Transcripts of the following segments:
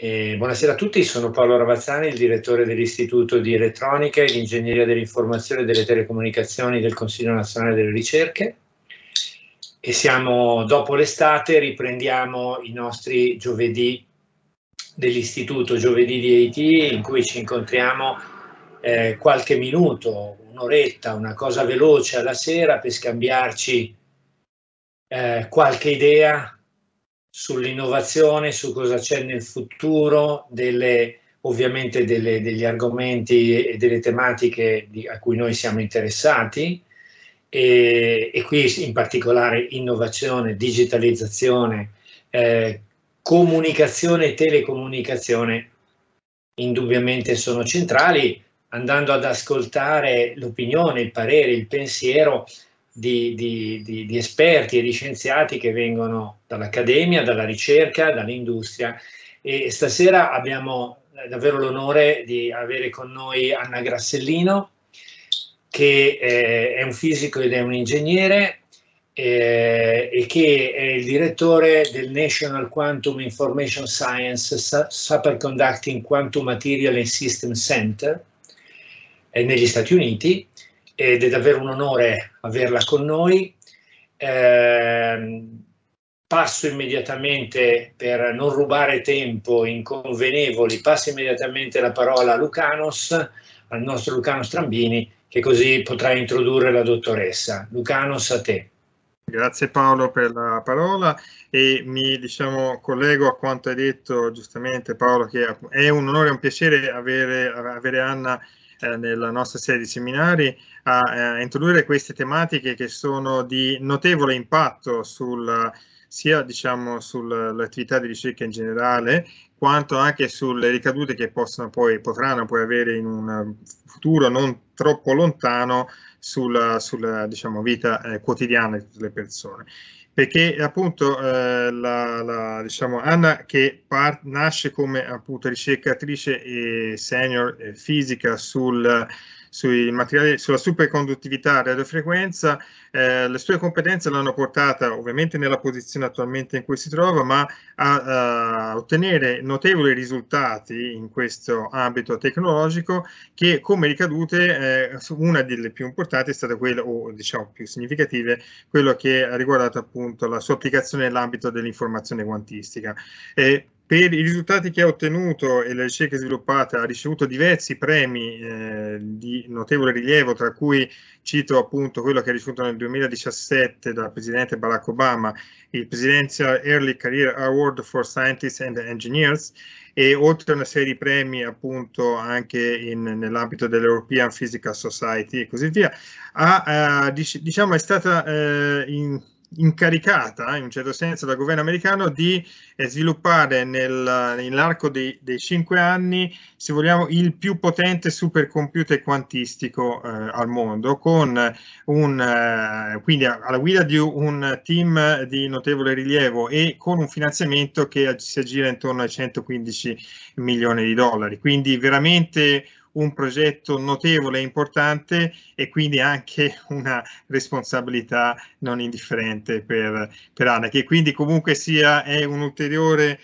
Buonasera a tutti, sono Paolo Ravazzani, il direttore dell'Istituto di Elettronica e di Ingegneria dell'Informazione e delle Telecomunicazioni del Consiglio Nazionale delle Ricerche, e dopo l'estate, riprendiamo i nostri giovedì dell'Istituto, giovedì di IT, in cui ci incontriamo qualche minuto, un'oretta, una cosa veloce alla sera per scambiarci qualche idea sull'innovazione, su cosa c'è nel futuro, ovviamente degli argomenti e delle tematiche a cui noi siamo interessati, e qui in particolare innovazione, digitalizzazione, comunicazione e telecomunicazione indubbiamente sono centrali, andando ad ascoltare l'opinione, il parere, il pensiero di esperti e di scienziati che vengono dall'accademia, dalla ricerca, dall'industria. E stasera abbiamo davvero l'onore di avere con noi Anna Grassellino, che è un fisico ed è un ingegnere, e che è il direttore del National Quantum Information Science Superconducting Quantum Material and System Center negli Stati Uniti, ed è davvero un onore averla con noi. Passo immediatamente, per non rubare tempo inconvenevoli, passo immediatamente la parola a Lucanos, al nostro Lucanos Trambini, che così potrà introdurre la dottoressa. Lucanos, a te. Grazie Paolo per la parola, e mi collego a quanto hai detto giustamente Paolo, che è un onore e un piacere avere Anna nella nostra serie di seminari a introdurre queste tematiche che sono di notevole impatto sia sull'attività di ricerca in generale, quanto anche sulle ricadute che potranno poi avere in un futuro non troppo lontano sulla vita quotidiana di tutte le persone. Perché appunto Anna, che nasce come appunto ricercatrice e senior fisica sui materiali, sulla superconduttività a radiofrequenza, le sue competenze l'hanno portata ovviamente nella posizione attualmente in cui si trova, ma a ottenere notevoli risultati in questo ambito tecnologico, che come ricadute una delle più importanti è stata quella, o più significative, quello che ha riguardato appunto la sua applicazione nell'ambito dell'informazione quantistica. Per i risultati che ha ottenuto e le ricerche sviluppate ha ricevuto diversi premi di notevole rilievo, tra cui cito appunto quello che ha ricevuto nel 2017 dal presidente Barack Obama, il Presidential Early Career Award for Scientists and Engineers, e oltre a una serie di premi appunto anche nell'ambito dell'European Physical Society e così via. È stata incaricata in un certo senso dal governo americano di sviluppare nell'arco dei 5 anni, se vogliamo, il più potente supercomputer quantistico al mondo, con quindi alla guida di un team di notevole rilievo e con un finanziamento che si aggira intorno ai 115 milioni di dollari. Quindi veramente un progetto notevole e importante, e quindi anche una responsabilità non indifferente per Anna, che quindi comunque è un'ulteriore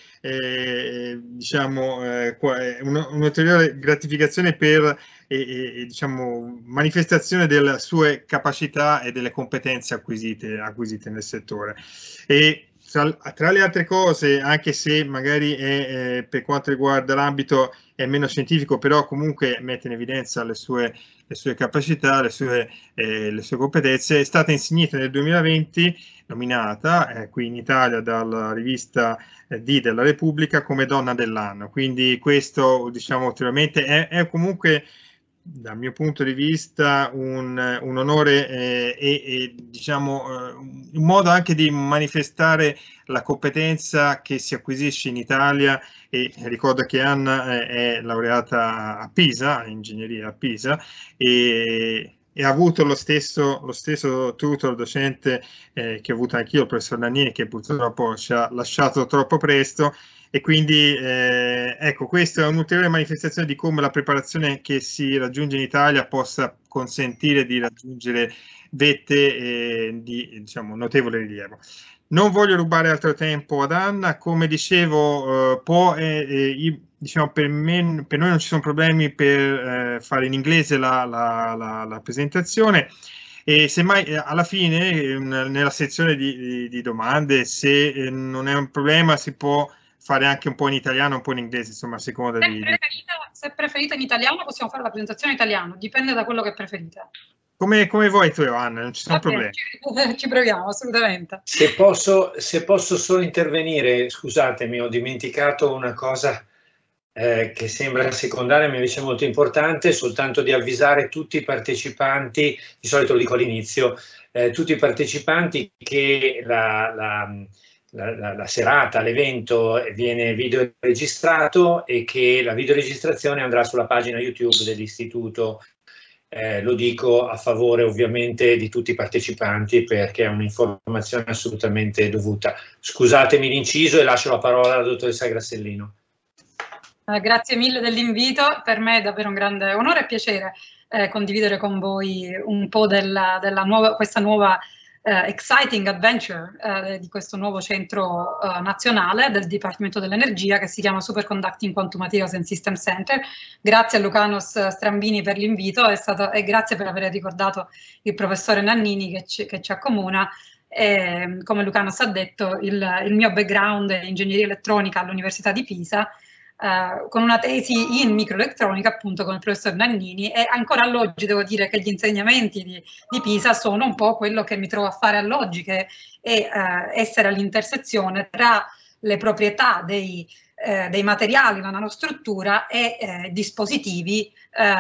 un'ulteriore gratificazione per manifestazione delle sue capacità e delle competenze acquisite nel settore. E tra le altre cose, anche se magari per quanto riguarda l'ambito è meno scientifico, però comunque mette in evidenza le sue capacità, le sue competenze, è stata insignita nel 2020, nominata qui in Italia dalla rivista della Repubblica come Donna dell'anno. Quindi questo, ulteriormente è comunque, dal mio punto di vista, un onore un modo anche di manifestare la competenza che si acquisisce in Italia. E ricordo che Anna è laureata a Pisa, in ingegneria a Pisa, e ha avuto lo stesso tutor docente che ho avuto anch'io, il professor Lanier, che purtroppo ci ha lasciato troppo presto. E quindi ecco, questa è un'ulteriore manifestazione di come la preparazione che si raggiunge in Italia possa consentire di raggiungere vette di notevole rilievo. Non voglio rubare altro tempo ad Anna, come dicevo, diciamo per noi non ci sono problemi per fare in inglese la presentazione, e semmai alla fine nella sezione di domande, se non è un problema, si può fare anche un po' in italiano, un po' in inglese, insomma, a seconda Se preferite in italiano possiamo fare la presentazione in italiano, dipende da quello che preferite. Come vuoi tu, Anna, non ci sono problemi. Ci proviamo, assolutamente. Se posso solo intervenire, scusatemi, ho dimenticato una cosa che sembra secondaria, ma invece molto importante, soltanto di avvisare tutti i partecipanti, di solito lo dico all'inizio, tutti i partecipanti che la serata, l'evento viene video registrato e che la videoregistrazione andrà sulla pagina YouTube dell'istituto. Lo dico a favore ovviamente di tutti i partecipanti, perché è un'informazione assolutamente dovuta. Scusatemi l'inciso e lascio la parola alla dottoressa Grassellino. Grazie mille dell'invito, per me è davvero un grande onore e piacere condividere con voi un po' questa nuova exciting adventure di questo nuovo centro nazionale del Dipartimento dell'Energia, che si chiama Superconducting Quantum Materials and System Center. Grazie a Lucanos Strambini per l'invito e grazie per aver ricordato il professore Nannini che ci accomuna. Come Lucanos ha detto, il mio background è ingegneria elettronica all'Università di Pisa, con una tesi in microelettronica appunto con il professor Nannini, e ancora all'oggi devo dire che gli insegnamenti di Pisa sono un po' quello che mi trovo a fare all'oggi, che è essere all'intersezione tra le proprietà dei materiali, la nanostruttura e dispositivi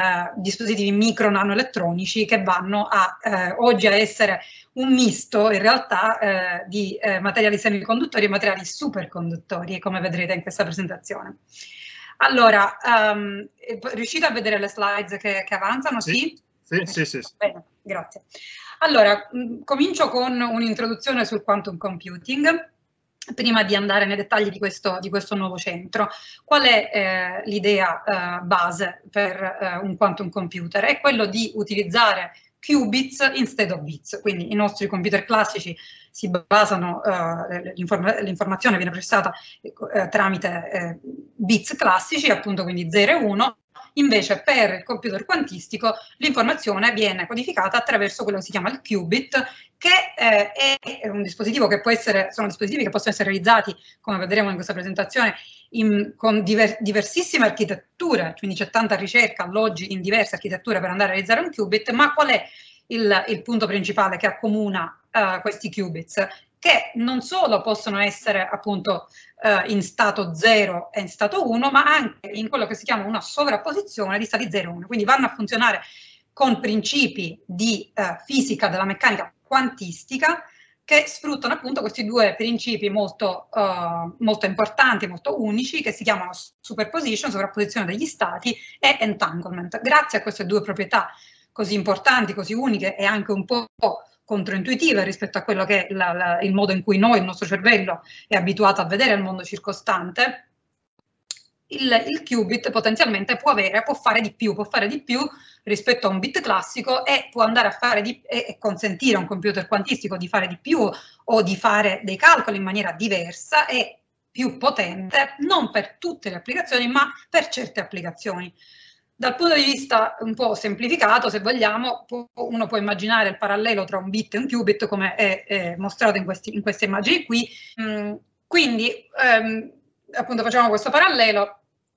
micro-nanoelettronici, che vanno oggi a essere un misto in realtà di materiali semiconduttori e materiali superconduttori, come vedrete in questa presentazione. Allora, riuscite a vedere le slides che avanzano? Sì. Bene, grazie. Allora, comincio con un'introduzione sul quantum computing, prima di andare nei dettagli di questo nuovo centro. Qual è l'idea base per un quantum computer? È quello di utilizzare qubits instead of bits, quindi i nostri computer classici si basano, l'informazione viene processata tramite bits classici, appunto, quindi 0 e 1, invece per il computer quantistico l'informazione viene codificata attraverso quello che si chiama il qubit, che è un dispositivo che sono dispositivi che possono essere realizzati, come vedremo in questa presentazione, con diversissime architetture, quindi c'è tanta ricerca all'oggi in diverse architetture per andare a realizzare un qubit. Ma qual è il punto principale che accomuna questi qubits? Che non solo possono essere appunto in stato 0 e in stato 1, ma anche in quello che si chiama una sovrapposizione di stati 0 e 1, quindi vanno a funzionare con principi di fisica della meccanica quantistica, che sfruttano appunto questi due principi molto importanti, molto unici, che si chiamano superposition, sovrapposizione degli stati, e entanglement. Grazie a queste due proprietà così importanti, così uniche e anche un po' controintuitive rispetto a quello che è il modo in cui il nostro cervello è abituato a vedere il mondo circostante, il qubit potenzialmente può fare di più rispetto a un bit classico, e può andare a fare e consentire a un computer quantistico di fare di più o di fare dei calcoli in maniera diversa e più potente, non per tutte le applicazioni, ma per certe applicazioni. Dal punto di vista un po' semplificato, se vogliamo, uno può immaginare il parallelo tra un bit e un qubit, come è mostrato in queste immagini qui. Quindi, appunto, facciamo questo parallelo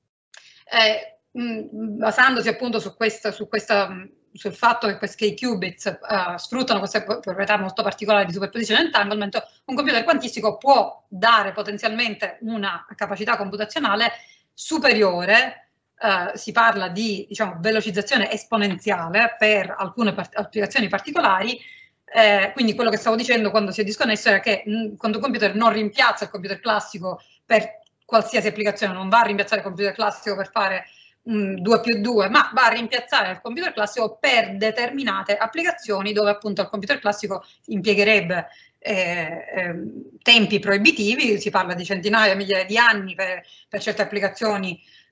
basandosi appunto sul fatto che i qubits sfruttano queste proprietà molto particolari di superposition e entanglement. Un computer quantistico può dare potenzialmente una capacità computazionale superiore. Si parla di, diciamo, velocizzazione esponenziale per alcune applicazioni particolari. Quindi quello che stavo dicendo quando si è disconnesso era che quando un computer non rimpiazza il computer classico per qualsiasi applicazione, non va a rimpiazzare il computer classico per fare 2+2, ma va a rimpiazzare il computer classico per determinate applicazioni dove appunto il computer classico impiegherebbe tempi proibitivi, si parla di centinaia, migliaia di anni per certe applicazioni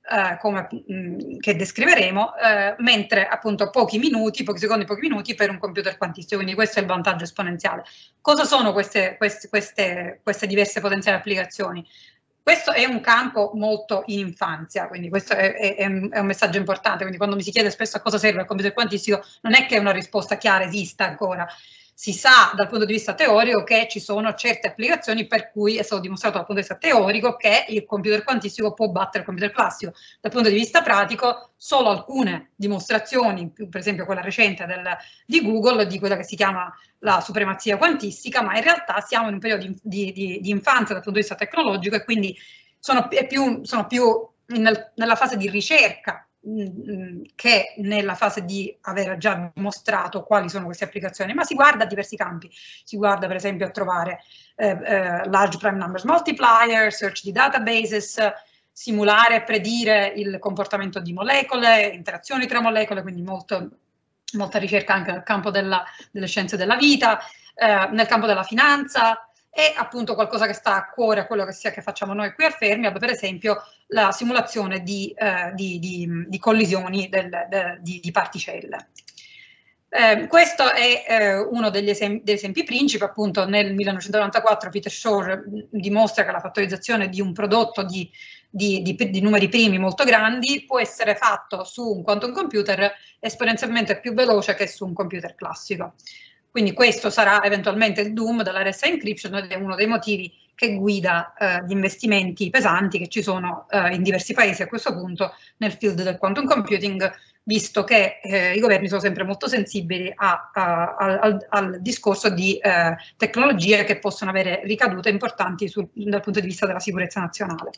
che descriveremo, mentre appunto pochi secondi, pochi minuti per un computer quantistico, quindi questo è il vantaggio esponenziale. Cosa sono queste diverse potenziali applicazioni? Questo è un campo molto in infanzia, quindi questo è un messaggio importante, quindi quando mi si chiede spesso a cosa serve il computer quantistico, non è che una risposta chiara esista ancora. Si sa dal punto di vista teorico che ci sono certe applicazioni per cui è stato dimostrato dal punto di vista teorico che il computer quantistico può battere il computer classico. Dal punto di vista pratico, solo alcune dimostrazioni, per esempio quella recente di Google, di quella che si chiama la supremazia quantistica, ma in realtà siamo in un periodo di infanzia dal punto di vista tecnologico e quindi sono più nella fase di ricerca che nella fase di aver già dimostrato quali sono queste applicazioni, ma si guarda a diversi campi. Si guarda per esempio a trovare large prime numbers multiplier, search di databases, simulare e predire il comportamento di molecole, interazioni tra molecole, quindi molta ricerca anche nel campo delle scienze della vita, nel campo della finanza, e appunto qualcosa che sta a cuore a quello che facciamo noi qui a Fermilab, per esempio la simulazione di collisioni di particelle. Questo è uno degli esempi principi. Appunto nel 1994 Peter Shor dimostra che la fattorizzazione di un prodotto di numeri primi molto grandi può essere fatto su un quantum computer esponenzialmente più veloce che su un computer classico. Quindi questo sarà eventualmente il doom della RSA encryption ed è uno dei motivi che guida gli investimenti pesanti che ci sono in diversi paesi a questo punto nel field del quantum computing, visto che i governi sono sempre molto sensibili al discorso di tecnologie che possono avere ricadute importanti dal punto di vista della sicurezza nazionale.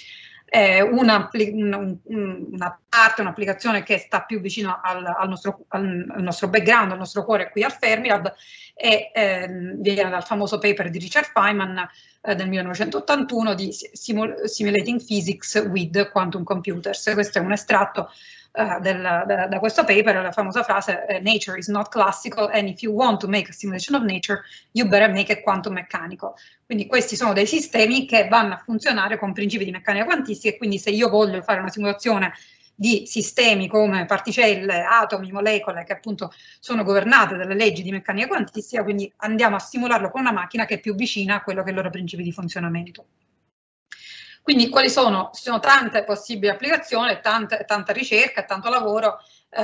Un'applicazione che sta più vicino al nostro background, al nostro cuore qui al Fermilab, viene dal famoso paper di Richard Feynman del 1981 di Simulating Physics with Quantum Computers. Questo è un estratto da questo paper, la famosa frase "Nature is not classical and if you want to make a simulation of nature you better make it quantum meccanico". Quindi questi sono dei sistemi che vanno a funzionare con principi di meccanica quantistica, e quindi se io voglio fare una simulazione di sistemi come particelle, atomi, molecole, che appunto sono governate dalle leggi di meccanica quantistica, quindi andiamo a simularlo con una macchina che è più vicina a quello che è i loro principi di funzionamento. Quindi quali sono? Ci sono tante possibili applicazioni, tanta ricerca, tanto lavoro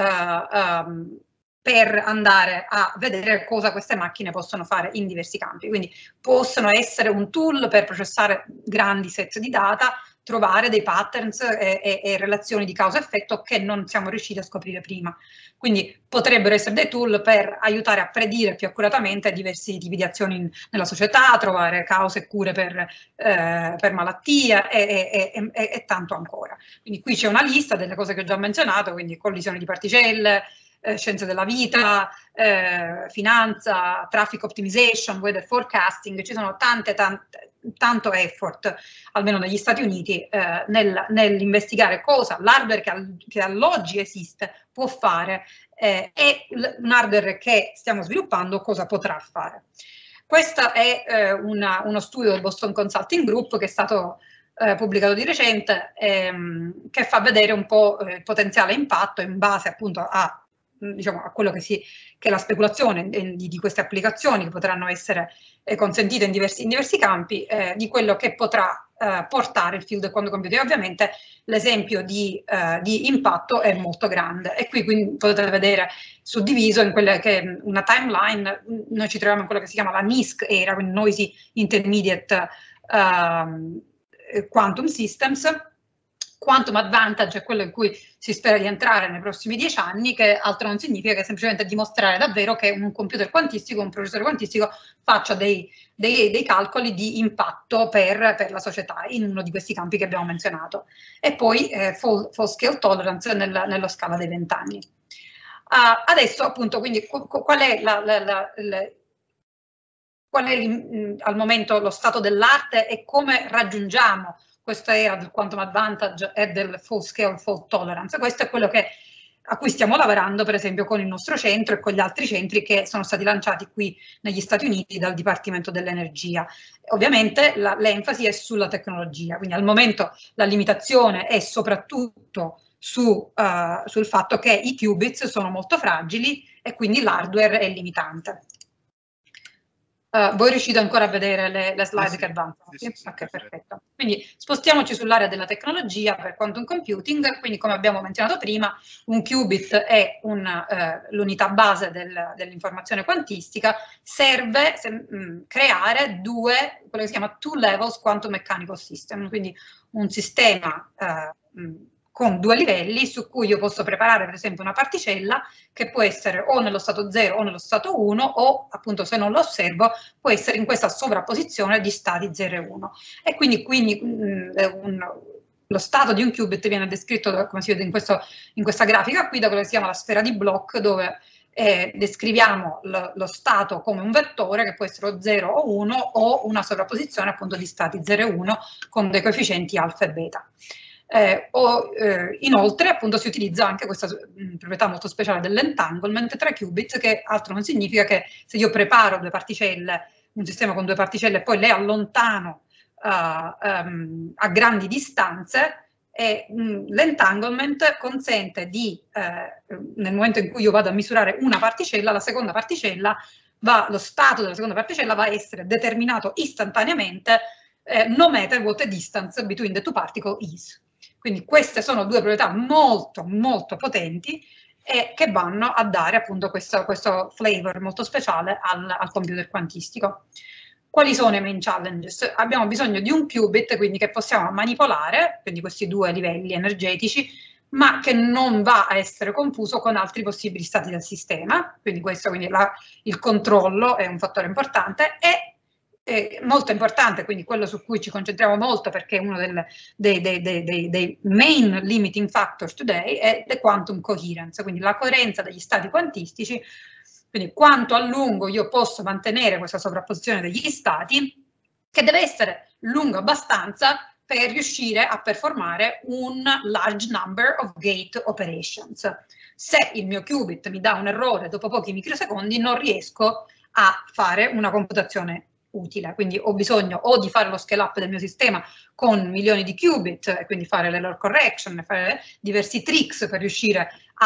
per andare a vedere cosa queste macchine possono fare in diversi campi. Quindi possono essere un tool per processare grandi set di data, trovare dei patterns e relazioni di causa-effetto che non siamo riusciti a scoprire prima. Quindi potrebbero essere dei tool per aiutare a predire più accuratamente diversi tipi di azioni nella società, trovare cause e cure per malattie e tanto ancora. Quindi qui c'è una lista delle cose che ho già menzionato, quindi collisioni di particelle, scienze della vita, finanza, traffic optimization, weather forecasting. Ci sono tanto effort, almeno negli Stati Uniti, nell'investigare cosa l'hardware che all'oggi esiste può fare e un hardware che stiamo sviluppando cosa potrà fare. Questo è uno studio del Boston Consulting Group che è stato pubblicato di recente, che fa vedere un po' il potenziale impatto in base appunto a quello che è la speculazione di queste applicazioni che potranno essere consentite in diversi campi, di quello che potrà portare il field del quantum computing. Ovviamente l'esempio di impatto è molto grande, e qui quindi potete vedere suddiviso in quella che è una timeline. Noi ci troviamo in quello che si chiama la NISQ era, quindi Noisy Intermediate Quantum Systems. Quantum Advantage è quello in cui si spera di entrare nei prossimi 10 anni, che altro non significa che semplicemente dimostrare davvero che un computer quantistico, un processore quantistico faccia dei calcoli di impatto per la società in uno di questi campi che abbiamo menzionato. E poi full scale tolerance nello scala dei 20 anni. Adesso appunto, quindi qual è al momento lo stato dell'arte e come raggiungiamo questa era del quantum advantage e del full scale fault tolerance? Questo è quello che a cui stiamo lavorando per esempio con il nostro centro e con gli altri centri che sono stati lanciati qui negli Stati Uniti dal Dipartimento dell'Energia. Ovviamente l'enfasi è sulla tecnologia, quindi al momento la limitazione è soprattutto sul fatto che i qubits sono molto fragili e quindi l'hardware è limitante. Voi riuscite ancora a vedere le slide che avanzano? Sì, ok, perfetto. Quindi spostiamoci sull'area della tecnologia per quantum computing. Quindi, come abbiamo menzionato prima, un qubit è l'unità base dell'informazione quantistica. Serve creare quello che si chiama two levels quantum mechanical system, quindi un sistema con due livelli su cui io posso preparare per esempio una particella che può essere o nello stato 0 o nello stato 1 o appunto se non lo osservo può essere in questa sovrapposizione di stati 0 e 1 e quindi lo stato di un qubit viene descritto come si vede in questa grafica qui da quello che si chiama la sfera di Bloch dove descriviamo lo stato come un vettore che può essere o 0 o 1 o una sovrapposizione appunto di stati 0 e 1 con dei coefficienti alfa e beta. Inoltre appunto si utilizza anche questa proprietà molto speciale dell'entanglement tra qubits che altro non significa che se io preparo due particelle, un sistema con due particelle e poi le allontano a grandi distanze l'entanglement consente di nel momento in cui io vado a misurare una particella, la seconda particella lo stato della seconda particella va a essere determinato istantaneamente no matter what the distance between the two particles is. Quindi queste sono due proprietà molto, molto potenti e che vanno a dare appunto questo flavor molto speciale al computer quantistico. Quali sono i main challenges? Abbiamo bisogno di un qubit, quindi che possiamo manipolare, quindi questi due livelli energetici, ma che non va a essere confuso con altri possibili stati del sistema, quindi il controllo è un fattore importante e molto importante, quindi quello su cui ci concentriamo molto perché è uno dei main limiting factors today è the quantum coherence, quindi la coerenza degli stati quantistici, quindi quanto a lungo io posso mantenere questa sovrapposizione degli stati che deve essere lungo abbastanza per riuscire a performare un large number of gate operations. Se il mio qubit mi dà un errore dopo pochi microsecondi non riesco a fare una computazione utile, quindi ho bisogno o di fare lo scale up del mio sistema con milioni di qubit e quindi fare l'error correction, fare diversi tricks per riuscire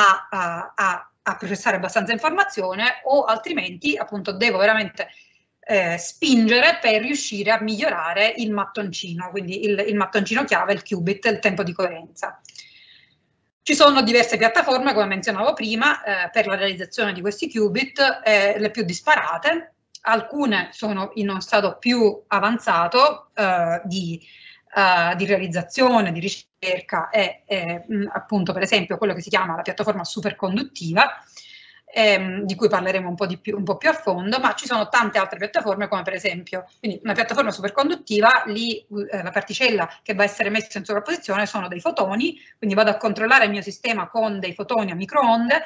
a processare abbastanza informazione o altrimenti appunto devo veramente spingere per riuscire a migliorare il mattoncino, quindi il mattoncino chiave, il qubit, il tempo di coerenza. Ci sono diverse piattaforme, come menzionavo prima, per la realizzazione di questi qubit, le più disparate. Alcune sono in uno stato più avanzato di realizzazione, di ricerca e appunto per esempio quello che si chiama la piattaforma superconduttiva, di cui parleremo un po' più a fondo, ma ci sono tante altre piattaforme come per esempio, quindi una piattaforma superconduttiva, lì la particella che va a essere messa in sovrapposizione sono dei fotoni, quindi vado a controllare il mio sistema con dei fotoni a microonde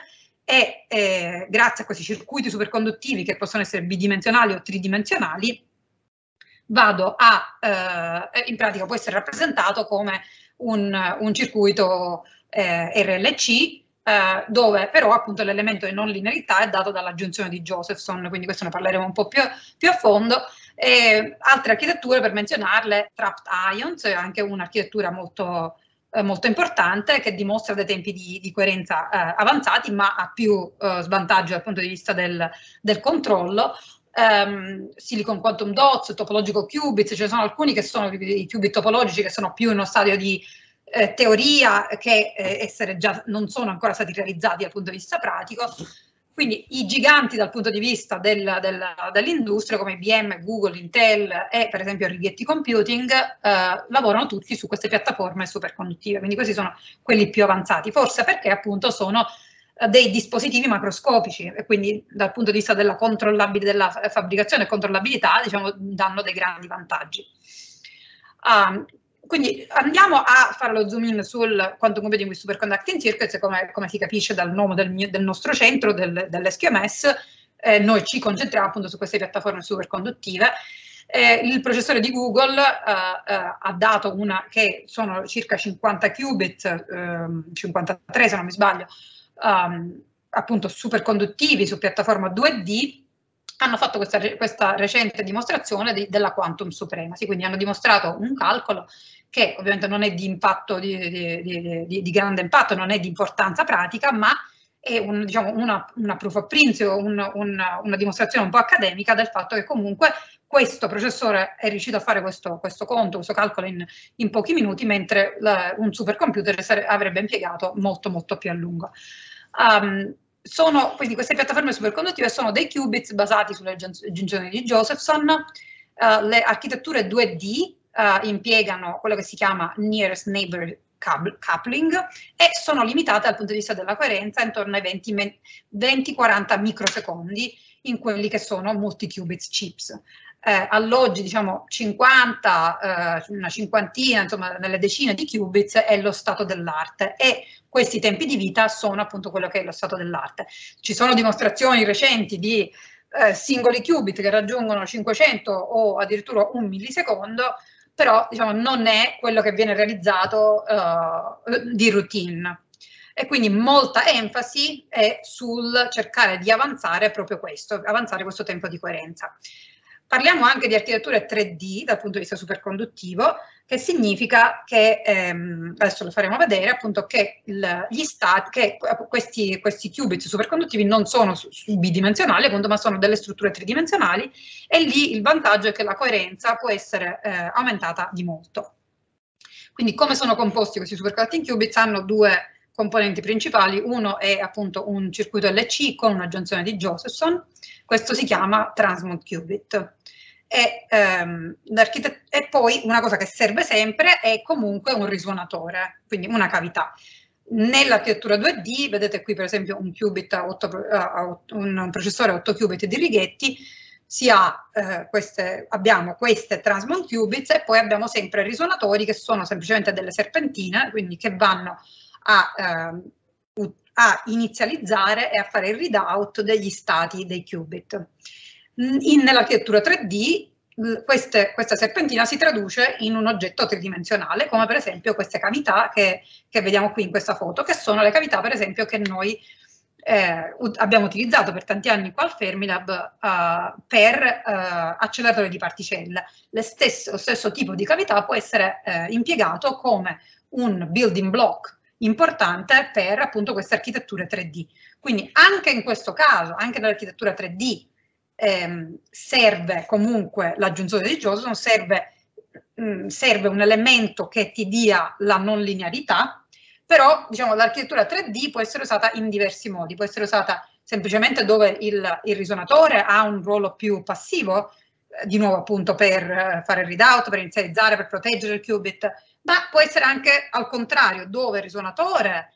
e grazie a questi circuiti superconduttivi che possono essere bidimensionali o tridimensionali vado in pratica può essere rappresentato come un circuito RLC dove però appunto l'elemento di non linearità è dato dall'aggiunzione di Josephson, quindi questo ne parleremo un po' più a fondo. Altre architetture per menzionarle, Trapped Ions, è anche un'architettura molto importante che dimostra dei tempi di coerenza avanzati ma ha più svantaggio dal punto di vista del controllo. Silicon Quantum Dots, Topological Qubits, ce ne sono alcuni che sono i qubit topologici che sono più in uno stadio di teoria che non sono ancora stati realizzati dal punto di vista pratico. Quindi i giganti dal punto di vista dell'industria come IBM, Google, Intel e per esempio Rigetti Computing lavorano tutti su queste piattaforme superconduttive, quindi questi sono quelli più avanzati, forse perché appunto sono dei dispositivi macroscopici e quindi dal punto di vista della fabbricazione e controllabilità diciamo danno dei grandi vantaggi. Quindi andiamo a fare lo zoom in sul quantum computing with superconducting circuits, come si capisce dal nome del nostro centro, dell'SQMS, noi ci concentriamo appunto su queste piattaforme superconduttive. Il processore di Google ha dato che sono circa 50 qubit, 53 se non mi sbaglio, appunto superconduttivi su piattaforma 2D, hanno fatto questa recente dimostrazione della quantum supremacy, quindi hanno dimostrato un calcolo che ovviamente non è di impatto, di grande impatto, non è di importanza pratica, ma è diciamo, una proof of principle, una dimostrazione un po' accademica del fatto che comunque questo processore è riuscito a fare questo calcolo in pochi minuti, mentre un supercomputer avrebbe impiegato molto più a lungo. Quindi queste piattaforme superconduttive sono dei qubits basati sulle giunzioni di Josephson. Le architetture 2D impiegano quello che si chiama nearest neighbor coupling e sono limitate dal punto di vista della coerenza intorno ai 20-40 microsecondi in quelli che sono multi-qubits chips. All'oggi diciamo 50, una cinquantina, insomma nelle decine di qubits è lo stato dell'arte e questi tempi di vita sono appunto quello che è lo stato dell'arte. Ci sono dimostrazioni recenti di singoli qubit che raggiungono 500 o addirittura 1 millisecondo, però diciamo non è quello che viene realizzato di routine. E quindi molta enfasi è sul cercare di avanzare proprio questo, avanzare questo tempo di coerenza. Parliamo anche di architetture 3D dal punto di vista superconduttivo, che significa che, adesso lo faremo vedere, appunto che questi qubit superconduttivi non sono bidimensionali, appunto, ma sono delle strutture tridimensionali, e lì il vantaggio è che la coerenza può essere aumentata di molto. Quindi come sono composti questi superconducting qubits? Hanno due componenti principali, uno è appunto un circuito LC con una giunzione di Josephson, questo si chiama transmont qubit. E poi una cosa che serve sempre è comunque un risuonatore, quindi una cavità. Nell'architettura 2D, vedete qui per esempio un qubit un processore a 8 qubit di Righetti, abbiamo queste transmont qubits e poi abbiamo sempre risuonatori che sono semplicemente delle serpentine, quindi che vanno a inizializzare e a fare il readout degli stati dei qubit. Nell'architettura 3D questa serpentina si traduce in un oggetto tridimensionale, come per esempio queste cavità che vediamo qui in questa foto, che sono le cavità per esempio che noi abbiamo utilizzato per tanti anni qua al Fermilab per acceleratori di particelle. Lo stesso tipo di cavità può essere impiegato come un building block importante per appunto queste architetture 3D. Quindi anche in questo caso, anche nell'architettura 3D, serve comunque l'aggiunzione di Josephson, serve un elemento che ti dia la non linearità, però diciamo l'architettura 3D può essere usata in diversi modi, può essere usata semplicemente dove il risuonatore ha un ruolo più passivo, di nuovo appunto per fare il readout, per inizializzare, per proteggere il qubit, ma può essere anche al contrario, dove il risuonatore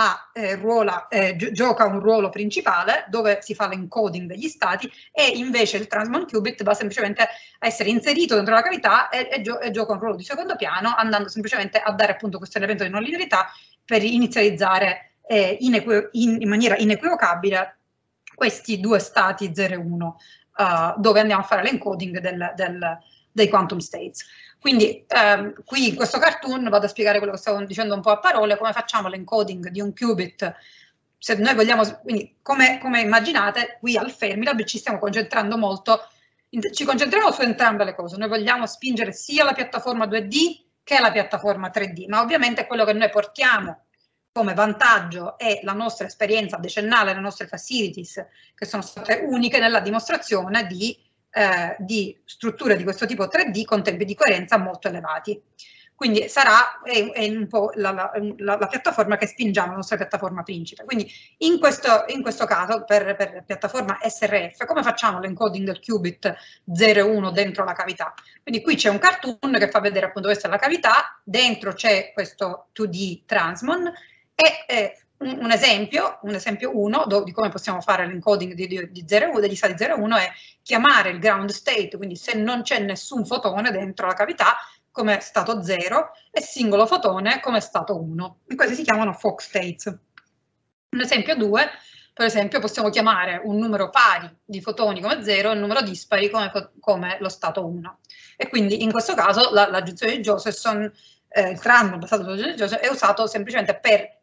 gioca un ruolo principale, dove si fa l'encoding degli stati, e invece il transmont qubit va semplicemente a essere inserito dentro la cavità e gioca un ruolo di secondo piano, andando semplicemente a dare appunto questo elemento di non linearità per inizializzare in maniera inequivocabile questi due stati 0 e 1, dove andiamo a fare l'encoding dei quantum states. Quindi qui in questo cartoon vado a spiegare quello che stavo dicendo un po' a parole, come facciamo l'encoding di un qubit. Se noi vogliamo, quindi come immaginate, qui al Fermilab ci stiamo concentrando molto, ci concentriamo su entrambe le cose. Noi vogliamo spingere sia la piattaforma 2D che la piattaforma 3D, ma ovviamente quello che noi portiamo come vantaggio è la nostra esperienza decennale, le nostre facilities, che sono state uniche nella dimostrazione di strutture di questo tipo 3D con tempi di coerenza molto elevati. Quindi è un po' la piattaforma che spingiamo, la nostra piattaforma principe. Quindi in questo caso, per piattaforma SRF, come facciamo l'encoding del qubit 0 e 1 dentro la cavità? Quindi qui c'è un cartoon che fa vedere appunto questa è la cavità, dentro c'è questo 2D transmon e un esempio 1 di come possiamo fare l'encoding degli stati 0 e 1 è chiamare il ground state, quindi se non c'è nessun fotone dentro la cavità come stato 0 e singolo fotone come stato 1. E questi si chiamano Fock states. Un esempio 2, per esempio, possiamo chiamare un numero pari di fotoni come 0 e un numero dispari come lo stato 1. E quindi in questo caso l'aggiunzione di Josephson, il transmon basato sulla giunzione di Josephson, è usato semplicemente per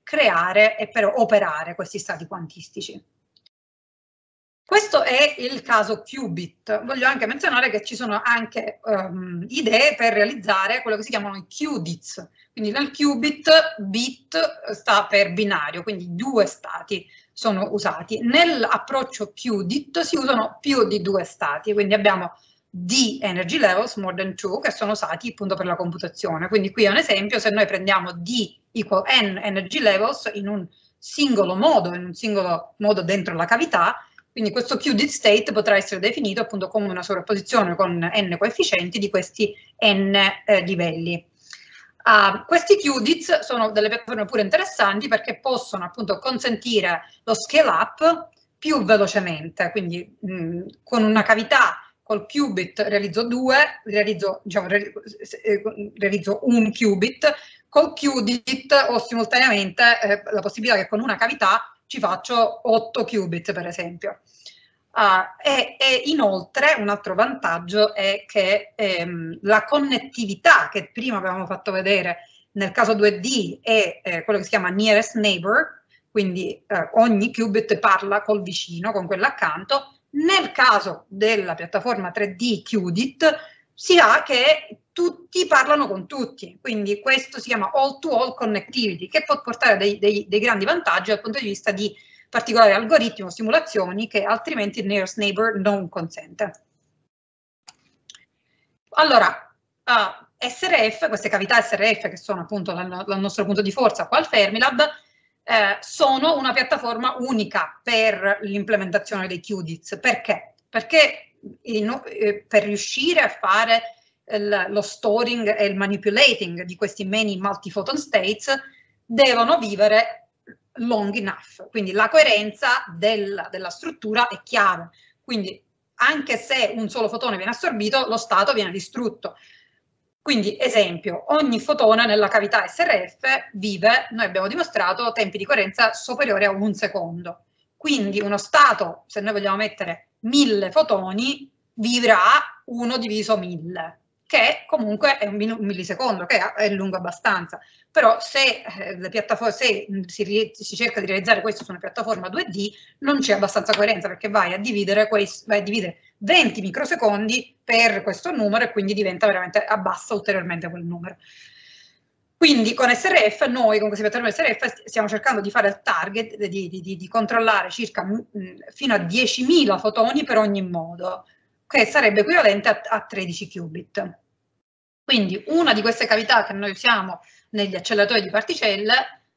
creare e per operare questi stati quantistici. Questo è il caso qubit. Voglio anche menzionare che ci sono anche idee per realizzare quello che si chiamano i qubits. Quindi nel qubit, bit sta per binario, quindi 2 stati sono usati. Nell'approccio qubit si usano più di 2 stati, quindi abbiamo D energy levels, more than 2, che sono usati appunto per la computazione. Quindi qui è un esempio: se noi prendiamo D equal n energy levels in un singolo modo dentro la cavità, quindi questo qubit state potrà essere definito appunto come una sovrapposizione con n coefficienti di questi n livelli. Questi qubits sono delle piattaforme pure interessanti perché possono appunto consentire lo scale up più velocemente, quindi con una cavità col qubit realizzo un qubit, col qubit ho simultaneamente la possibilità che con una cavità ci faccio 8 qubit per esempio. E inoltre un altro vantaggio è che la connettività che prima avevamo fatto vedere nel caso 2D è quello che si chiama nearest neighbor, quindi ogni qubit parla col vicino, con quello accanto. Nel caso della piattaforma 3D qubit si ha che tutti parlano con tutti, quindi questo si chiama all-to-all connectivity, che può portare dei grandi vantaggi dal punto di vista di particolari algoritmi o simulazioni che altrimenti il nearest neighbor non consente. Allora, SRF, queste cavità SRF che sono appunto il nostro punto di forza qua al Fermilab, sono una piattaforma unica per l'implementazione dei qubits. Perché? Perché per riuscire a fare lo storing e il manipulating di questi many multi-photon states devono vivere long enough, quindi la coerenza della struttura è chiave, quindi anche se un solo fotone viene assorbito, lo stato viene distrutto. Quindi, esempio, ogni fotone nella cavità SRF vive, noi abbiamo dimostrato, tempi di coerenza superiori a 1 secondo. Quindi uno stato, se noi vogliamo mettere 1000 fotoni, vivrà 1 diviso 1000, che comunque è un millisecondo, che è lungo abbastanza. Però se si cerca di realizzare questo su una piattaforma 2D, non c'è abbastanza coerenza, perché vai a dividere 20 microsecondi per questo numero e quindi diventa veramente, abbassa ulteriormente quel numero. Quindi con SRF, noi con queste piattaforme SRF stiamo cercando di fare il target, di controllare circa fino a 10.000 fotoni per ogni modo, che sarebbe equivalente a 13 qubit. Quindi una di queste cavità che noi usiamo negli acceleratori di particelle,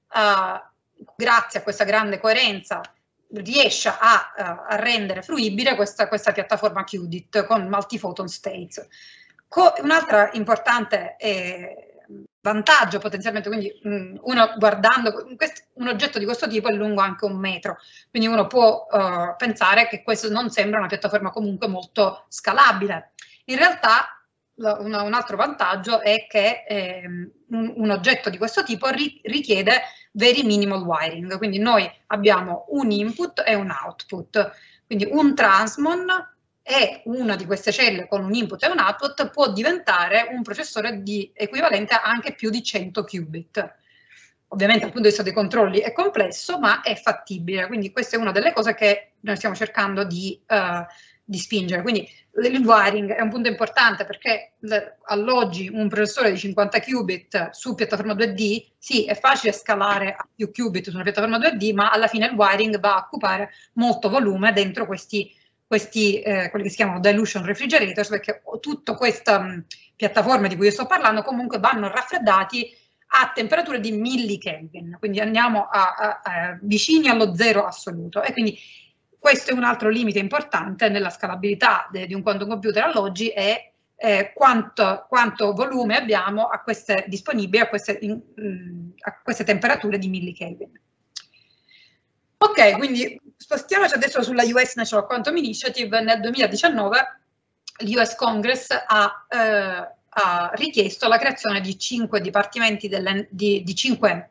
grazie a questa grande coerenza, riesce a rendere fruibile questa piattaforma qubit con multi-photon states. Un'altra importante vantaggio potenzialmente, quindi uno guardando un oggetto di questo tipo è lungo anche 1 metro, quindi uno può pensare che questo non sembra una piattaforma comunque molto scalabile. In realtà un altro vantaggio è che un oggetto di questo tipo richiede very minimal wiring, quindi noi abbiamo un input e un output, quindi un transmon e una di queste celle con un input e un output può diventare un processore equivalente a anche più di 100 qubit. Ovviamente dal punto di vista dei controlli è complesso, ma è fattibile, quindi questa è una delle cose che noi stiamo cercando di spingere. Quindi il wiring è un punto importante perché all'oggi un processore di 50 qubit su piattaforma 2D, sì, è facile scalare a più qubit su una piattaforma 2D, ma alla fine il wiring va a occupare molto volume dentro quelli che si chiamano dilution refrigerators, perché tutte queste piattaforme di cui io sto parlando comunque vanno raffreddati a temperature di millikelvin, quindi andiamo vicini allo zero assoluto, e quindi questo è un altro limite importante nella scalabilità di un quantum computer all'oggi, è quanto volume abbiamo disponibili a queste temperature di millikelvin. Ok, quindi spostiamoci adesso sulla US National Quantum Initiative. Nel 2019 l'US Congress ha richiesto la creazione di 5 dipartimenti, di 5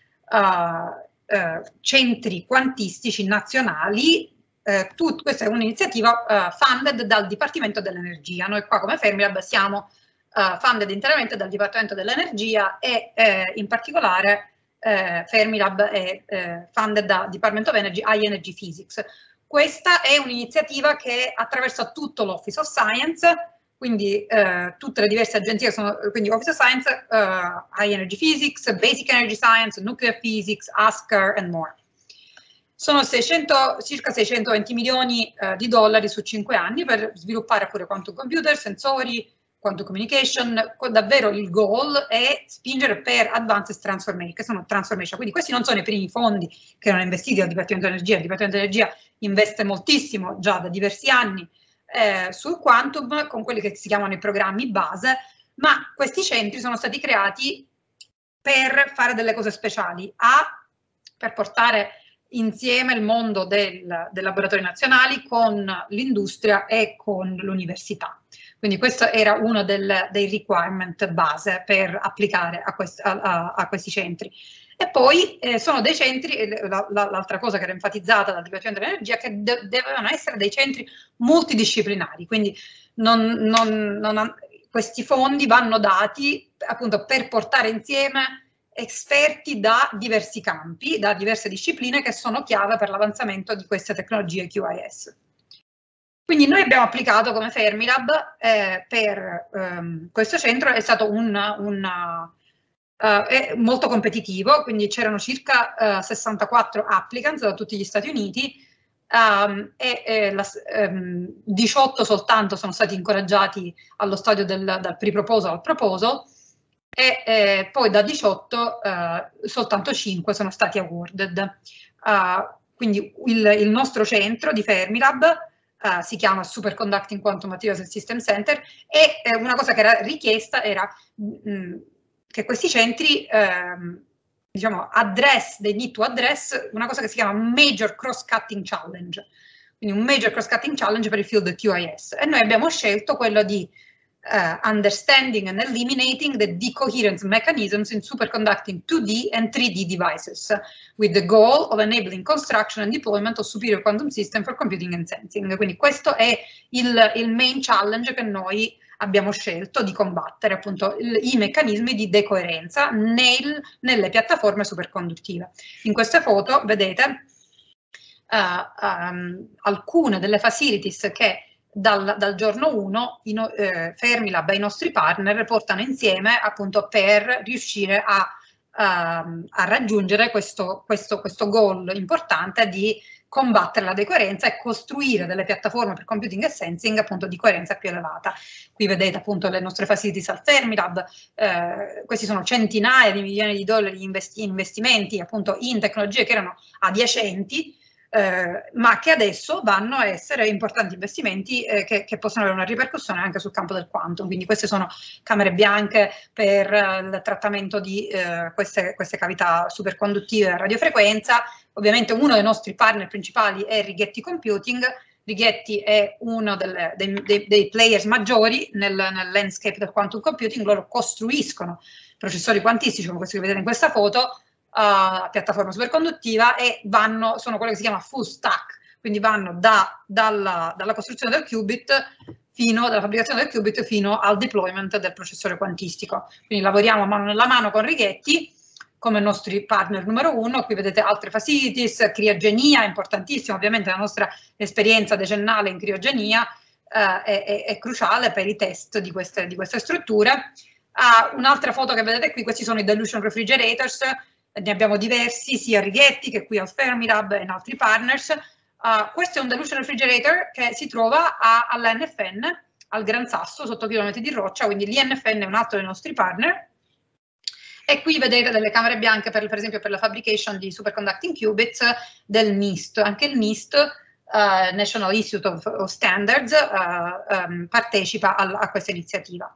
centri quantistici nazionali. Questa è un'iniziativa funded dal Dipartimento dell'Energia. Noi qua come Fermilab siamo funded interamente dal Dipartimento dell'Energia e in particolare Fermilab è funded da Department of Energy, High Energy Physics. Questa è un'iniziativa che attraversa tutto l'Office of Science, quindi tutte le diverse agenzie sono, quindi Office of Science, High Energy Physics, Basic Energy Science, Nuclear Physics, ASCR and more. Sono circa 620 milioni di dollari su 5 anni per sviluppare pure quantum computer, sensori, quantum communication. Davvero il goal è spingere per advanced transformation, che sono transformation. Quindi questi non sono i primi fondi che erano investiti dal Dipartimento di Energia. Il Dipartimento di Energia investe moltissimo già da diversi anni sul quantum con quelli che si chiamano i programmi base, ma questi centri sono stati creati per fare delle cose speciali, per portare insieme il mondo dei laboratori nazionali con l'industria e con l'università. Quindi questo era uno dei requirement base per applicare a questi centri. E poi sono dei centri, l'altra cosa che era enfatizzata dal Dipartimento dell'Energia, che dovevano essere dei centri multidisciplinari, quindi questi fondi vanno dati appunto per portare insieme esperti da diversi campi, da diverse discipline che sono chiave per l'avanzamento di queste tecnologie QIS. Quindi noi abbiamo applicato come Fermilab per questo centro, è stato è molto competitivo, quindi c'erano circa 64 applicants da tutti gli Stati Uniti, 18 soltanto sono stati incoraggiati allo stadio dal pre-proposal al proposal, e poi da 18 soltanto 5 sono stati awarded. Quindi il nostro centro di Fermilab si chiama Superconducting Quantum Materials and System Center, e una cosa che era richiesta era che questi centri diciamo they need to address una cosa che si chiama Major Cross-Cutting Challenge, quindi un Major Cross-Cutting Challenge per il field QIS, e noi abbiamo scelto quello di understanding and eliminating the decoherence mechanisms in superconducting 2D and 3D devices, with the goal of enabling construction and deployment of superior quantum system for computing and sensing. Quindi questo è il main challenge che noi abbiamo scelto di combattere, appunto i meccanismi di decoerenza nelle piattaforme superconduttive. In queste foto vedete alcune delle facilities che dal giorno 1 Fermilab e i nostri partner portano insieme appunto per riuscire a raggiungere questo goal importante di combattere la decoerenza e costruire delle piattaforme per computing e sensing appunto di coerenza più elevata. Qui vedete appunto le nostre facilities al Fermilab, questi sono centinaia di milioni di dollari di investimenti appunto in tecnologie che erano adiacenti, ma che adesso vanno a essere importanti investimenti che possono avere una ripercussione anche sul campo del quantum. Quindi queste sono camere bianche per il trattamento di queste cavità superconduttive a radiofrequenza. Ovviamente uno dei nostri partner principali è Rigetti Computing. Rigetti è uno dei players maggiori nel landscape del quantum computing. Loro costruiscono processori quantistici come questo che vedete in questa foto, piattaforma superconduttiva, e sono quello che si chiama full stack, quindi vanno dalla costruzione del qubit dalla fabbricazione del qubit fino al deployment del processore quantistico. Quindi lavoriamo mano nella mano con Rigetti come nostri partner numero 1. Qui vedete altre facilities, criogenia, importantissima, ovviamente la nostra esperienza decennale in criogenia è cruciale per i test di queste strutture. Un'altra foto che vedete qui, questi sono i dilution refrigerators. Ne abbiamo diversi, sia a Rigetti che qui al Fermilab e in altri partners. Questo è un dilution refrigerator che si trova all'NFN, al Gran Sasso, sotto chilometri di roccia, quindi l'INFN è un altro dei nostri partner. E qui vedete delle camere bianche, per esempio per la fabrication di superconducting qubits del NIST. Anche il NIST, National Institute of Standards, partecipa a questa iniziativa.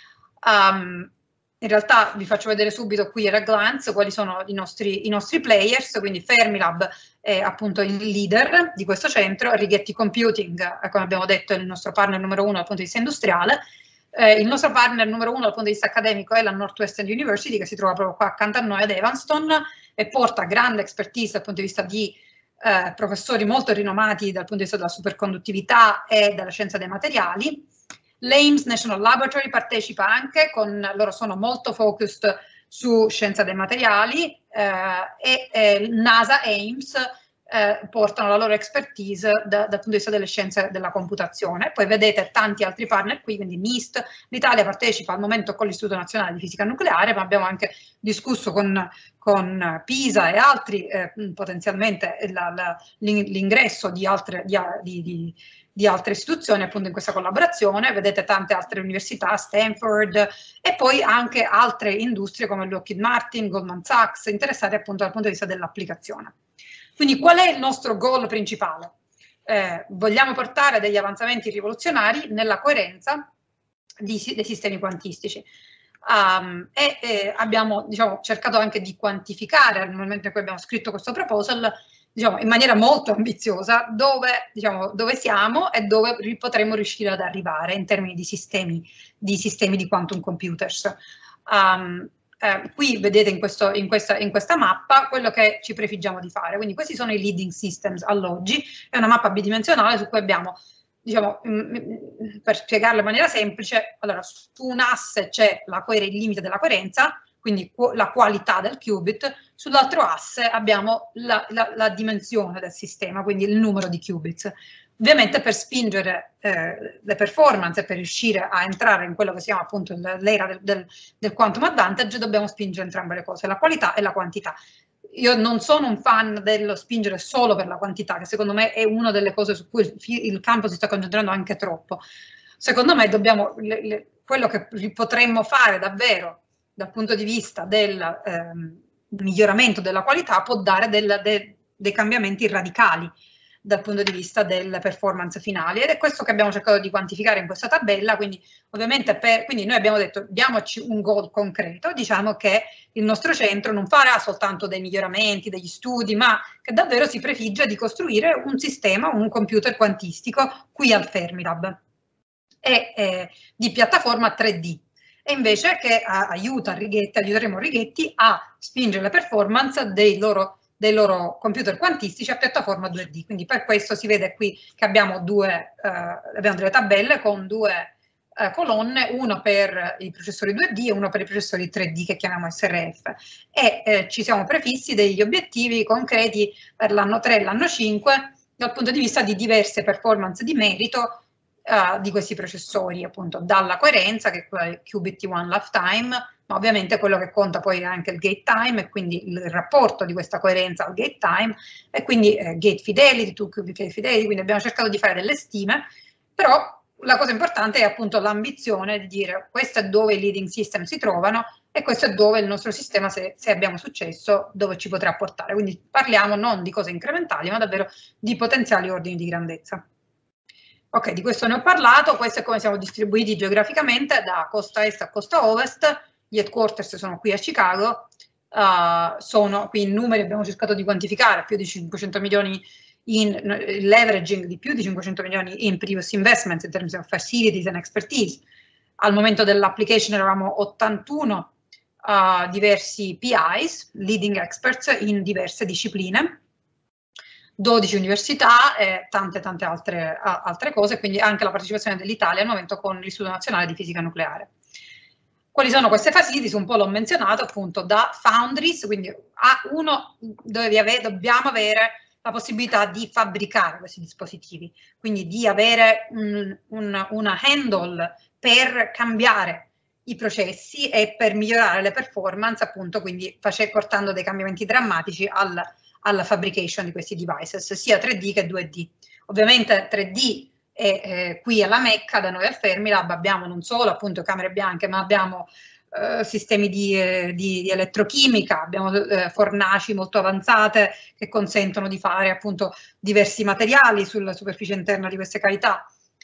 In realtà vi faccio vedere subito qui a glance quali sono i nostri players, quindi Fermilab è appunto il leader di questo centro, Rigetti Computing, come abbiamo detto, è il nostro partner numero 1 dal punto di vista industriale. Il nostro partner numero 1 dal punto di vista accademico è la Northwestern University, che si trova proprio qua accanto a noi ad Evanston e porta grande expertise dal punto di vista di professori molto rinomati dal punto di vista della superconduttività e della scienza dei materiali. L'Ames National Laboratory partecipa anche, loro sono molto focused su scienza dei materiali e NASA e Ames portano la loro expertise dal punto di vista delle scienze della computazione. Poi vedete tanti altri partner qui, quindi NIST. L'Italia partecipa al momento con l'Istituto Nazionale di Fisica Nucleare, ma abbiamo anche discusso con PISA e altri potenzialmente l'ingresso di altre istituzioni appunto in questa collaborazione. Vedete tante altre università, Stanford, e poi anche altre industrie come Lockheed Martin, Goldman Sachs, interessate appunto dal punto di vista dell'applicazione. Quindi qual è il nostro goal principale? Vogliamo portare degli avanzamenti rivoluzionari nella coerenza dei sistemi quantistici. Abbiamo, diciamo, cercato anche di quantificare al momento in cui abbiamo scritto questo proposal, diciamo, in maniera molto ambiziosa dove siamo e dove potremmo riuscire ad arrivare in termini di sistemi di quantum computers. Qui vedete in questa mappa quello che ci prefiggiamo di fare. Quindi questi sono i leading systems all'oggi. È una mappa bidimensionale su cui abbiamo, diciamo, per spiegarlo in maniera semplice, allora su un asse c'è il limite della coerenza, quindi la qualità del qubit, sull'altro asse abbiamo la dimensione del sistema, quindi il numero di qubits. Ovviamente per spingere le performance e per riuscire a entrare in quello che si chiama appunto l'era del quantum advantage, dobbiamo spingere entrambe le cose, la qualità e la quantità. Io non sono un fan dello spingere solo per la quantità, che secondo me è una delle cose su cui il campo si sta concentrando anche troppo. Secondo me quello che potremmo fare davvero dal punto di vista del miglioramento della qualità può dare dei cambiamenti radicali dal punto di vista delle performance finali, ed è questo che abbiamo cercato di quantificare in questa tabella. Quindi ovviamente quindi noi abbiamo detto diamoci un goal concreto, diciamo che il nostro centro non farà soltanto dei miglioramenti, degli studi, ma che davvero si prefigge di costruire un sistema, un computer quantistico qui al Fermilab di piattaforma 3D. E invece che aiuteremo Righetti a spingere le performance dei loro computer quantistici a piattaforma 2D. Quindi per questo si vede qui che abbiamo delle tabelle con due colonne, una per i processori 2D e una per i processori 3D che chiamiamo SRF. E ci siamo prefissi degli obiettivi concreti per l'anno 3 e l'anno 5 dal punto di vista di diverse performance di merito di questi processori, appunto dalla coerenza, che è quella del qubit one lifetime, ma ovviamente quello che conta poi è anche il gate time e quindi il rapporto di questa coerenza al gate time, e quindi gate fidelity, two qubit gate fidelity. Quindi abbiamo cercato di fare delle stime, però la cosa importante è appunto l'ambizione di dire questo è dove i leading system si trovano e questo è dove il nostro sistema, se abbiamo successo, dove ci potrà portare. Quindi parliamo non di cose incrementali, ma davvero di potenziali ordini di grandezza. Ok, di questo ne ho parlato. Questo è come siamo distribuiti geograficamente da costa est a costa ovest. Gli headquarters sono qui a Chicago, qui in numeri abbiamo cercato di quantificare più di 500 milioni in leveraging, di più di 500 milioni in previous investments in terms of facilities and expertise. Al momento dell'application eravamo 81 diversi PIs, leading experts in diverse discipline, 12 università e tante altre cose, quindi anche la partecipazione dell'Italia al momento con l'Istituto Nazionale di Fisica Nucleare. Quali sono queste facilities? Un po' l'ho menzionato, appunto, da foundries, quindi dobbiamo avere la possibilità di fabbricare questi dispositivi, quindi di avere una handle per cambiare i processi e per migliorare le performance, appunto, quindi portando dei cambiamenti drammatici alla fabrication di questi devices, sia 3D che 2D. Ovviamente 3D qui alla Mecca, da noi al Fermilab, abbiamo non solo appunto camere bianche, ma abbiamo sistemi di elettrochimica, abbiamo fornaci molto avanzate che consentono di fare appunto diversi materiali sulla superficie interna di queste cavità,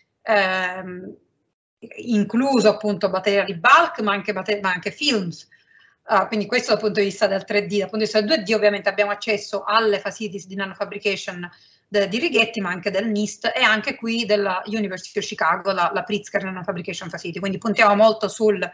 incluso appunto materiali bulk, ma anche films. Quindi questo dal punto di vista del 3D. Dal punto di vista del 2D ovviamente abbiamo accesso alle facilities di nanofabrication di Righetti, ma anche del NIST e anche qui della University of Chicago, la Pritzker Nanofabrication Facility. Quindi puntiamo molto sul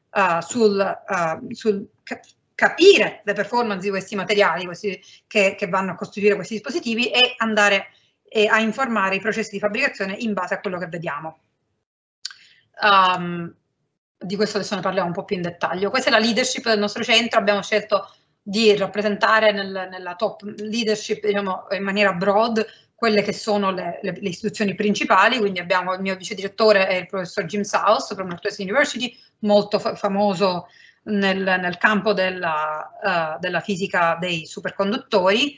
capire le performance di questi materiali che vanno a costruire questi dispositivi e andare a informare i processi di fabbricazione in base a quello che vediamo. di questo adesso ne parliamo un po' più in dettaglio. Questa è la leadership del nostro centro, abbiamo scelto di rappresentare nella top leadership, diciamo, in maniera broad quelle che sono le istituzioni principali, quindi abbiamo il mio vice direttore è il professor Jim South from Northwestern University, molto famoso nel campo della fisica dei superconduttori.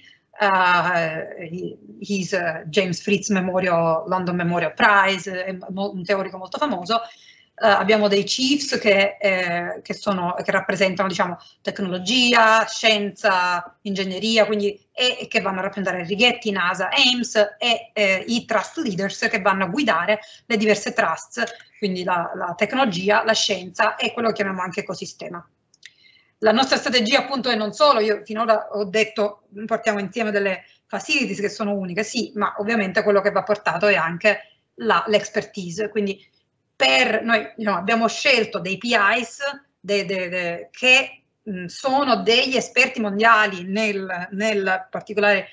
He's James Fritz London Memorial Prize, è un teorico molto famoso. Abbiamo dei chiefs che rappresentano, diciamo, tecnologia, scienza, ingegneria, quindi, e che vanno a rappresentare Righetti, NASA, Ames, e i trust leaders che vanno a guidare le diverse trusts, quindi la tecnologia, la scienza e quello che chiamiamo anche ecosistema. La nostra strategia appunto è non solo, io finora ho detto portiamo insieme delle facilities che sono uniche, sì, ma ovviamente quello che va portato è anche l'expertise, quindi noi abbiamo scelto dei PIs che sono degli esperti mondiali nel particolare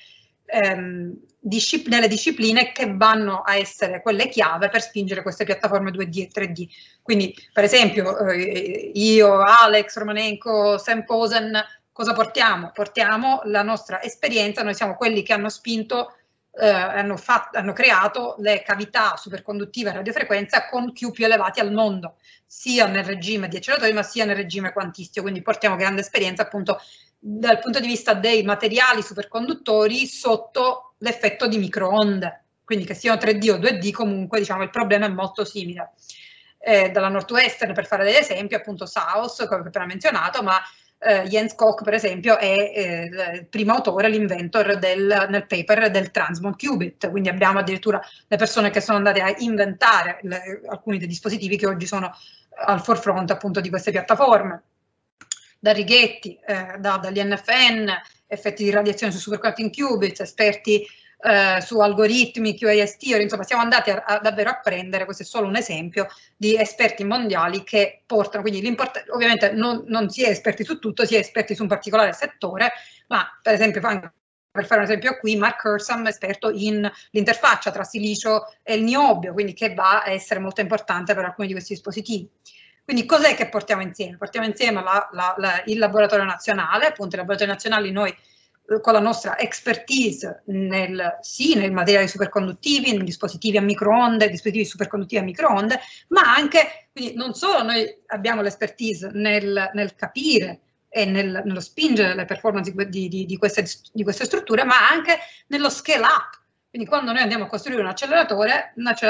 nelle discipline che vanno a essere quelle chiave per spingere queste piattaforme 2D e 3D. Quindi, per esempio, io, Alex Romanenko, Sam Posen, cosa portiamo? Portiamo la nostra esperienza, noi siamo quelli che hanno spinto, hanno creato le cavità superconduttive a radiofrequenza con Q più elevati al mondo, sia nel regime di acceleratori ma sia nel regime quantistico, quindi portiamo grande esperienza appunto dal punto di vista dei materiali superconduttori sotto l'effetto di microonde, quindi che siano 3D o 2D comunque diciamo il problema è molto simile. Dalla Northwestern, per fare degli esempi, appunto South, come ho appena menzionato, ma Jens Koch per esempio è il primo autore, l'inventor nel paper del Transmont Qubit, quindi abbiamo addirittura le persone che sono andate a inventare alcuni dei dispositivi che oggi sono al forefront appunto di queste piattaforme. Da Righetti, dagli NFN, effetti di radiazione su superconducting qubits, esperti su algoritmi, QAS theory, insomma siamo andati davvero a prendere, questo è solo un esempio, di esperti mondiali che portano, quindi ovviamente non si è esperti su tutto, si è esperti su un particolare settore, ma per esempio, per fare un esempio qui, Mark Kersam, esperto in l'interfaccia tra silicio e il niobio, quindi che va a essere molto importante per alcuni di questi dispositivi. Quindi cos'è che portiamo insieme? Portiamo insieme il laboratorio nazionale, appunto i laboratori nazionali noi con la nostra expertise nei materiali superconduttivi, nei dispositivi a microonde, dispositivi superconduttivi a microonde, ma anche, quindi non solo noi abbiamo l'expertise nel capire e nello spingere le performance di queste strutture, ma anche nello scale up. Quindi quando noi andiamo a costruire un acceleratore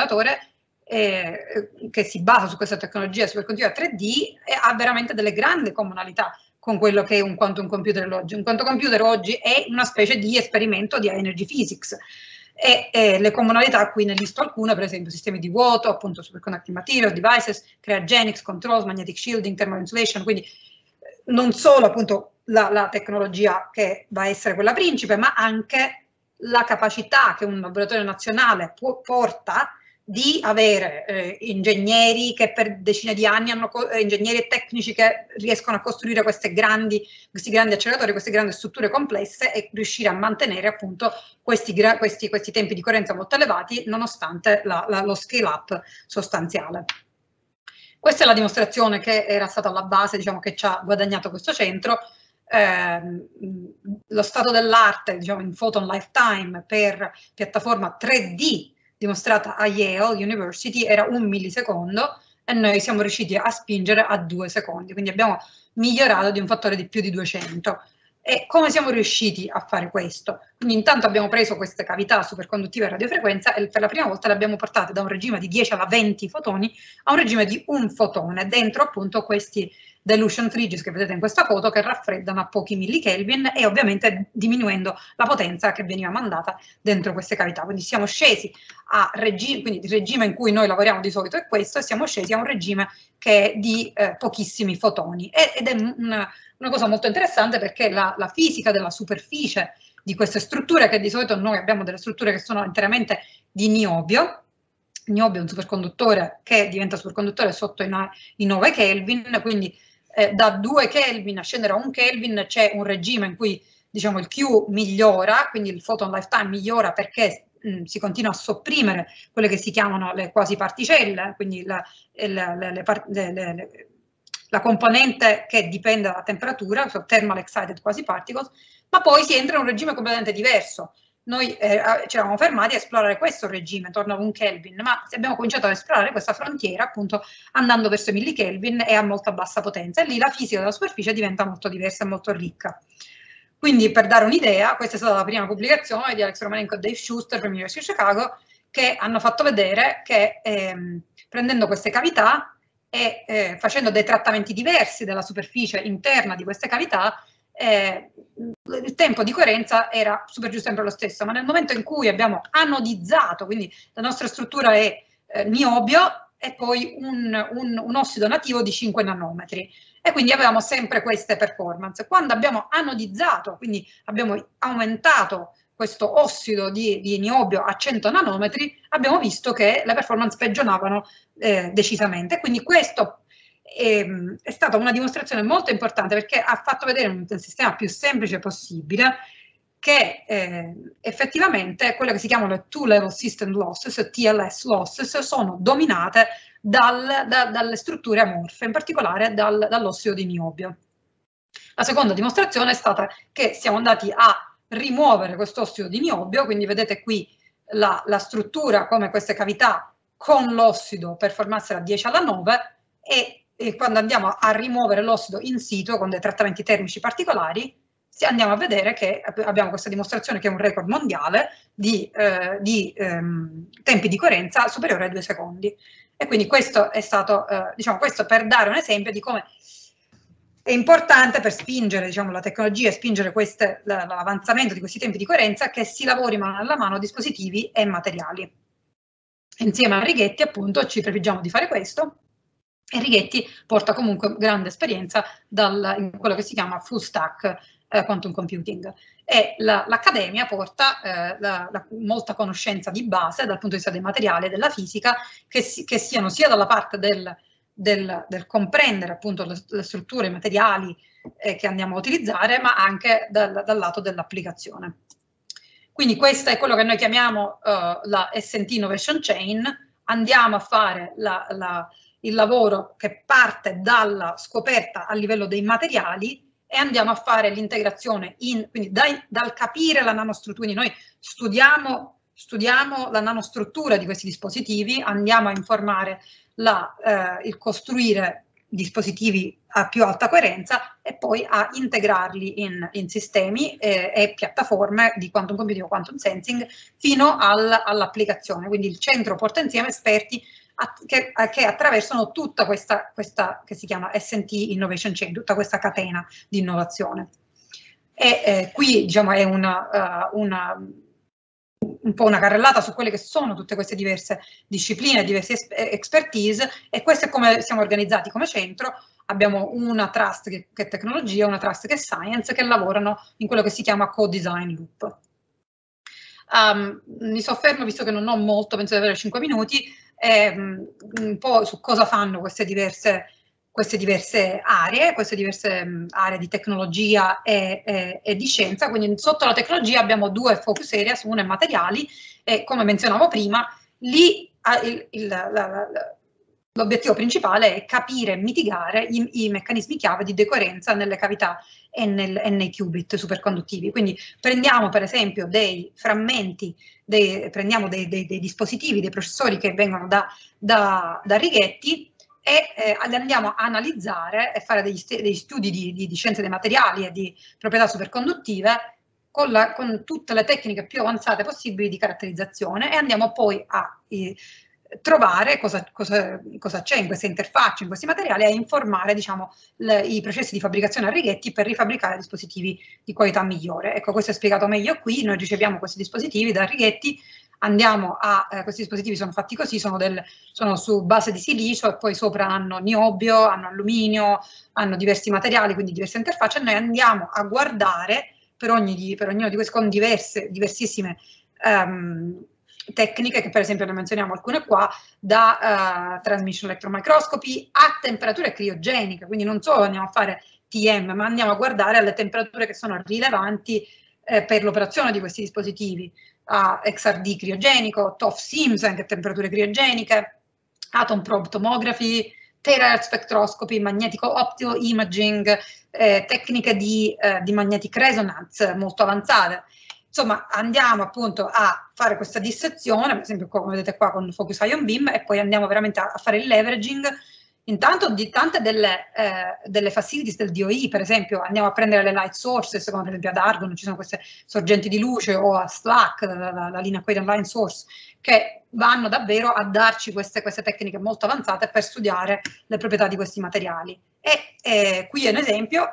che si basa su questa tecnologia superconduttiva 3D ha veramente delle grandi comunalità con quello che è un quantum computer oggi. Un quantum computer oggi è una specie di esperimento di energy physics e le comunalità a cui ne listo alcune, per esempio sistemi di vuoto, appunto superconducting materials, devices, cryogenics, controls, magnetic shielding, thermal insulation, quindi non solo appunto la tecnologia che va a essere quella principe, ma anche la capacità che un laboratorio nazionale porta di avere ingegneri che per decine di anni ingegneri e tecnici che riescono a costruire questi grandi acceleratori, queste grandi strutture complesse e riuscire a mantenere appunto questi tempi di coerenza molto elevati nonostante lo scale up sostanziale. Questa è la dimostrazione che era stata alla base, diciamo, che ci ha guadagnato questo centro. Lo stato dell'arte, diciamo, in Photon Lifetime per piattaforma 3D dimostrata a Yale University era 1 millisecondo e noi siamo riusciti a spingere a 2 secondi, quindi abbiamo migliorato di un fattore di più di 200. E come siamo riusciti a fare questo? Quindi intanto abbiamo preso queste cavità superconduttive a radiofrequenza e per la prima volta le abbiamo portate da un regime di 10 alla 20 fotoni a un regime di 1 fotone, dentro appunto questi dilution fridges che vedete in questa foto che raffreddano a pochi millikelvin e ovviamente diminuendo la potenza che veniva mandata dentro queste cavità. Quindi siamo scesi a regime, quindi il regime in cui noi lavoriamo di solito è questo, e siamo scesi a un regime che è di pochissimi fotoni ed è una cosa molto interessante perché la fisica della superficie di queste strutture, che di solito noi abbiamo delle strutture che sono interamente di niobio. Niobio è un superconduttore che diventa superconduttore sotto i 9 Kelvin, quindi da 2 Kelvin a scendere a 1 Kelvin c'è un regime in cui diciamo il Q migliora, quindi il photon lifetime migliora perché si continua a sopprimere quelle che si chiamano le quasi particelle, quindi la componente che dipende dalla temperatura, cioè thermal excited quasi particles, ma poi si entra in un regime completamente diverso. Noi ci eravamo fermati a esplorare questo regime intorno a 1 Kelvin, ma abbiamo cominciato ad esplorare questa frontiera appunto andando verso i millikelvin e a molta bassa potenza, e lì la fisica della superficie diventa molto diversa e molto ricca. Quindi, per dare un'idea, questa è stata la prima pubblicazione di Alex Romanenko e Dave Schuster per l'Università di Chicago, che hanno fatto vedere che prendendo queste cavità e facendo dei trattamenti diversi della superficie interna di queste cavità, il tempo di coerenza era super giù sempre lo stesso, ma nel momento in cui abbiamo anodizzato, quindi la nostra struttura è niobio e poi un ossido nativo di 5 nanometri, e quindi avevamo sempre queste performance. Quando abbiamo anodizzato, quindi abbiamo aumentato questo ossido di niobio a 100 nanometri, abbiamo visto che le performance peggioravano decisamente. Quindi questo è stata una dimostrazione molto importante, perché ha fatto vedere un sistema più semplice possibile che effettivamente quelle che si chiamano le two-level system losses, TLS losses, sono dominate dalle strutture amorfe, in particolare dall'ossido di niobio. La seconda dimostrazione è stata che siamo andati a rimuovere questo ossido di niobio, quindi vedete qui la struttura come queste cavità con l'ossido per formarsela a 10 alla 9, e quando andiamo a rimuovere l'ossido in situ con dei trattamenti termici particolari, andiamo a vedere che abbiamo questa dimostrazione che è un record mondiale di tempi di coerenza superiore ai 2 secondi. E quindi questo è stato, diciamo, questo per dare un esempio di come è importante, per spingere, diciamo, la tecnologia e spingere l'avanzamento di questi tempi di coerenza, che si lavori mano nella mano dispositivi e materiali. Insieme a Righetti, appunto, ci prefiggiamo di fare questo, e Righetti porta comunque grande esperienza in quello che si chiama full stack quantum computing, e l'Accademia porta molta conoscenza di base dal punto di vista dei materiali e della fisica, che siano sia dalla parte del comprendere appunto le strutture, i materiali che andiamo a utilizzare, ma anche dal lato dell'applicazione. Quindi questo è quello che noi chiamiamo la S&T Innovation Chain. Andiamo a fare il lavoro che parte dalla scoperta a livello dei materiali e andiamo a fare l'integrazione, quindi dal capire la nanostruttura. Quindi noi studiamo la nanostruttura di questi dispositivi, andiamo a informare il costruire dispositivi a più alta coerenza e poi a integrarli in sistemi e piattaforme di quantum computing o quantum sensing fino all'applicazione. Quindi il centro porta insieme esperti che attraversano tutta questa che si chiama S&T Innovation Chain, tutta questa catena di innovazione. E qui, diciamo, è un po' una carrellata su quelle che sono tutte queste diverse discipline, diverse expertise, e questo è come siamo organizzati come centro. Abbiamo una trust che è tecnologia, una trust che è science, che lavorano in quello che si chiama co-design loop. Mi soffermo, visto che non ho molto, penso di avere 5 minuti, un po' su cosa fanno queste diverse aree, di tecnologia e di scienza. Quindi sotto la tecnologia abbiamo 2 focus areas, una è materiali, e come menzionavo prima, lì l'obiettivo principale è capire e mitigare i meccanismi chiave di decoerenza nelle cavità e nei qubit superconduttivi. Quindi prendiamo per esempio dei frammenti, prendiamo dei dispositivi, dei processori che vengono da Righetti, e li andiamo a analizzare e fare degli studi di scienze dei materiali e di proprietà superconduttive con tutte le tecniche più avanzate possibili di caratterizzazione, e andiamo poi a trovare cosa c'è in queste interfacce, in questi materiali, e a informare, diciamo, i processi di fabbricazione a Righetti per rifabbricare dispositivi di qualità migliore. Ecco, questo è spiegato meglio qui. Noi riceviamo questi dispositivi da Righetti, questi dispositivi sono fatti così, sono su base di silicio, e poi sopra hanno niobio, hanno alluminio, hanno diversi materiali, quindi diverse interfacce, e noi andiamo a guardare per ognuno di questi con diversissime tecniche, che per esempio ne menzioniamo alcune qua, da transmission electron microscopy a temperature criogeniche. Quindi non solo andiamo a fare TM, ma andiamo a guardare alle temperature che sono rilevanti per l'operazione di questi dispositivi, a XRD criogenico, TOF SIMS, anche a temperature criogeniche, atom probe tomography, terahertz spectroscopy, magnetico optical imaging, tecniche di magnetic resonance molto avanzate. Insomma, andiamo appunto a fare questa dissezione, per esempio come vedete qua con il Focus Ion Beam, e poi andiamo veramente a fare il leveraging intanto di tante delle facilities del DOE. Per esempio andiamo a prendere le light sources, come per esempio ad Argon ci sono queste sorgenti di luce, o a SLAC, la linea Aquarian Line Source, che vanno davvero a darci queste tecniche molto avanzate per studiare le proprietà di questi materiali. E qui è un esempio,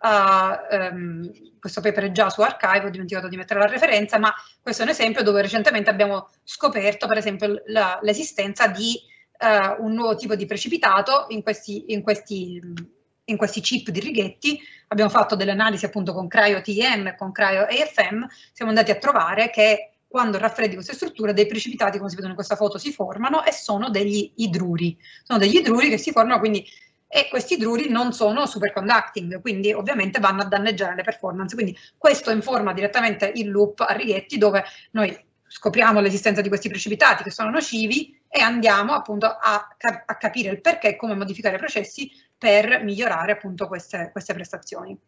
questo paper è già su Archive, ho dimenticato di mettere la referenza, ma questo è un esempio dove recentemente abbiamo scoperto per esempio l'esistenza di un nuovo tipo di precipitato in questi chip di Righetti. Abbiamo fatto delle analisi appunto con cryo-TEM e con cryo-AFM, siamo andati a trovare che quando raffreddi queste strutture dei precipitati, come si vedono in questa foto, si formano, e sono degli idruri. Sono degli idruri che si formano, quindi, e questi idruri non sono superconducting, quindi ovviamente vanno a danneggiare le performance. Quindi questo informa direttamente il loop a Righetti, dove noi scopriamo l'esistenza di questi precipitati che sono nocivi e andiamo appunto a capire il perché e come modificare i processi per migliorare appunto queste prestazioni.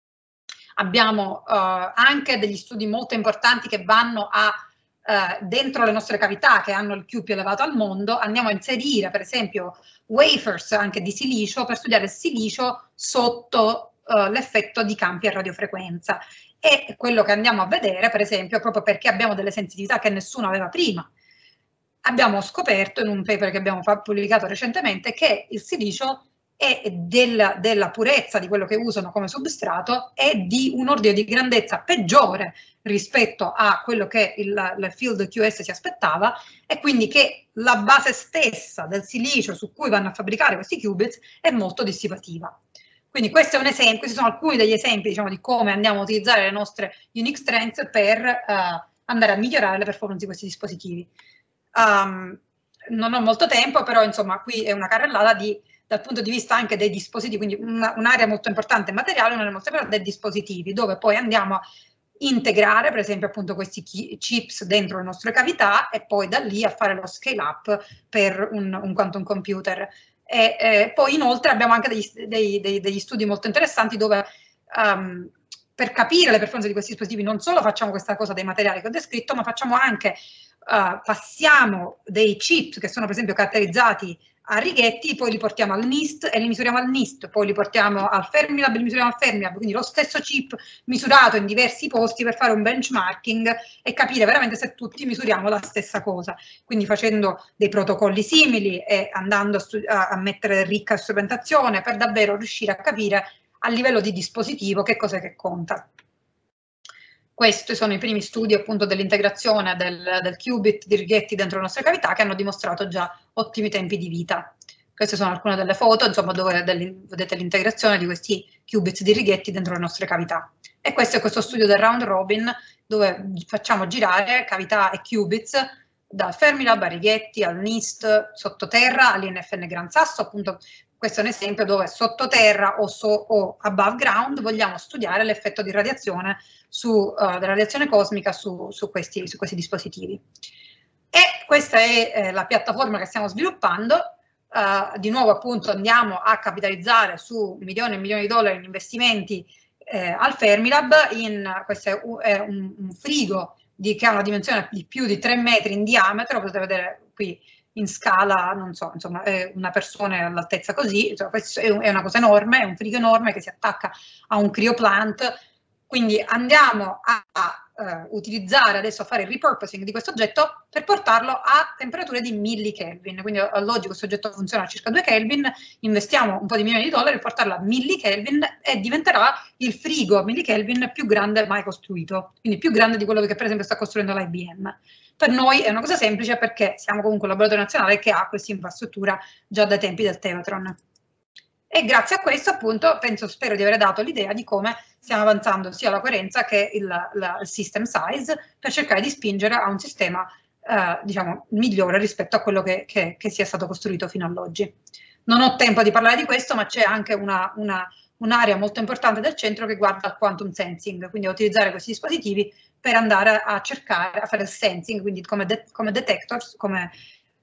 Abbiamo anche degli studi molto importanti che vanno dentro le nostre cavità, che hanno il Q più elevato al mondo. Andiamo a inserire per esempio wafers anche di silicio per studiare il silicio sotto l'effetto di campi a radiofrequenza. E quello che andiamo a vedere, per esempio, proprio perché abbiamo delle sensitività che nessuno aveva prima, abbiamo scoperto in un paper che abbiamo pubblicato recentemente che il silicio è della purezza di quello che usano come substrato è di un ordine di grandezza peggiore rispetto a quello che il field QS si aspettava, e quindi che la base stessa del silicio su cui vanno a fabbricare questi qubits è molto dissipativa. Quindi questo è un esempio, questi sono alcuni degli esempi, diciamo, di come andiamo a utilizzare le nostre unique strengths per andare a migliorare le performance di questi dispositivi. Non ho molto tempo, però insomma qui è una carrellata dal punto di vista anche dei dispositivi, quindi un'area molto importante è materiale, un'area molto importante è dispositivi, dove poi andiamo a integrare per esempio appunto questi chips dentro le nostre cavità e poi da lì a fare lo scale up per un quantum computer. E poi inoltre abbiamo anche degli studi molto interessanti dove per capire le performance di questi dispositivi non solo facciamo questa cosa dei materiali che ho descritto, ma facciamo anche, passiamo dei chip che sono per esempio caratterizzati a Righetti, poi li portiamo al NIST e li misuriamo al NIST, poi li portiamo al Fermilab e li misuriamo al Fermilab, quindi lo stesso chip misurato in diversi posti per fare un benchmarking e capire veramente se tutti misuriamo la stessa cosa, quindi facendo dei protocolli simili e andando a mettere ricca strumentazione per davvero riuscire a capire a livello di dispositivo che cos'è che conta. Questi sono i primi studi appunto dell'integrazione del qubit di Righetti dentro le nostre cavità, che hanno dimostrato già ottimi tempi di vita. Queste sono alcune delle foto, insomma, dove vedete l'integrazione di questi qubits di Righetti dentro le nostre cavità. E questo è questo studio del round robin, dove facciamo girare cavità e qubits da Fermilab a Righetti, al NIST, sottoterra, all'INFN Gran Sasso. Appunto, questo è un esempio dove sottoterra o above ground vogliamo studiare l'effetto di radiazione della radiazione cosmica su questi dispositivi. E questa è la piattaforma che stiamo sviluppando. Di nuovo appunto andiamo a capitalizzare su milioni e milioni di dollari in investimenti al Fermilab. Questo è un frigo che ha una dimensione di più di 3 metri in diametro, potete vedere qui in scala, non so, insomma, una persona all'altezza così, insomma, questo è una cosa enorme, è un frigo enorme che si attacca a un cryoplant. Quindi andiamo a utilizzare adesso, a fare il repurposing di questo oggetto per portarlo a temperature di millikelvin. Quindi all'oggi questo oggetto funziona a circa 2 Kelvin, investiamo un po' di milioni di dollari per portarlo a millikelvin e diventerà il frigo a millikelvin più grande mai costruito, quindi più grande di quello che per esempio sta costruendo l'IBM. Per noi è una cosa semplice perché siamo comunque un laboratorio nazionale che ha questa infrastruttura già dai tempi del Tevatron. E grazie a questo appunto spero di aver dato l'idea di come stiamo avanzando sia la coerenza che il system size per cercare di spingere a un sistema diciamo migliore rispetto a quello che sia stato costruito fino ad oggi. Non ho tempo di parlare di questo, ma c'è anche un'area molto importante del centro che guarda al quantum sensing, quindi a utilizzare questi dispositivi per andare a cercare, a fare il sensing, quindi come detectors, come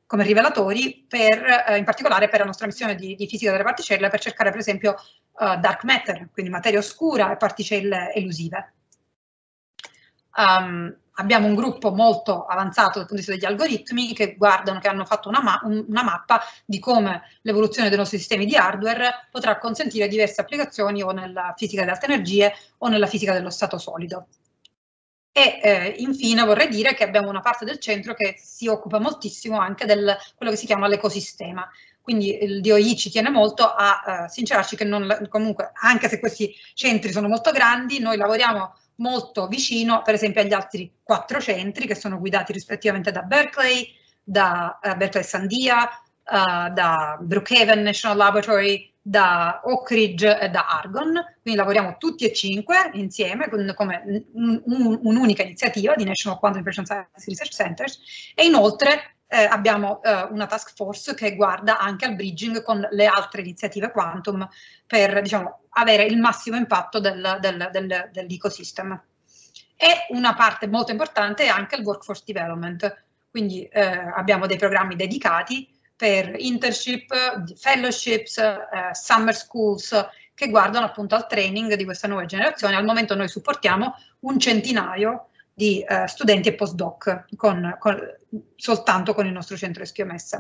come rivelatori, in particolare per la nostra missione di fisica delle particelle, per cercare per esempio dark matter, quindi materia oscura e particelle elusive. Abbiamo un gruppo molto avanzato dal punto di vista degli algoritmi che hanno fatto una mappa di come l'evoluzione dei nostri sistemi di hardware potrà consentire diverse applicazioni o nella fisica delle alte energie o nella fisica dello stato solido. E infine vorrei dire che abbiamo una parte del centro che si occupa moltissimo anche del quello che si chiama l'ecosistema. Quindi il DOI ci tiene molto a sincerarci che comunque, anche se questi centri sono molto grandi, noi lavoriamo molto vicino, per esempio, agli altri 4 centri che sono guidati rispettivamente da Berkeley, da Berkeley Sandia, da Brookhaven National Laboratory, da Oak Ridge e da Argonne, quindi lavoriamo tutti e 5 insieme come un'unica iniziativa di National Quantum Information Science Research Centers, e inoltre abbiamo una task force che guarda anche al bridging con le altre iniziative quantum per, diciamo, avere il massimo impatto dell'ecosystem. E una parte molto importante è anche il workforce development, quindi abbiamo dei programmi dedicati per internship, fellowships, summer schools che guardano appunto al training di questa nuova generazione. Al momento noi supportiamo un centinaio di studenti e postdoc soltanto con il nostro centro SQMS.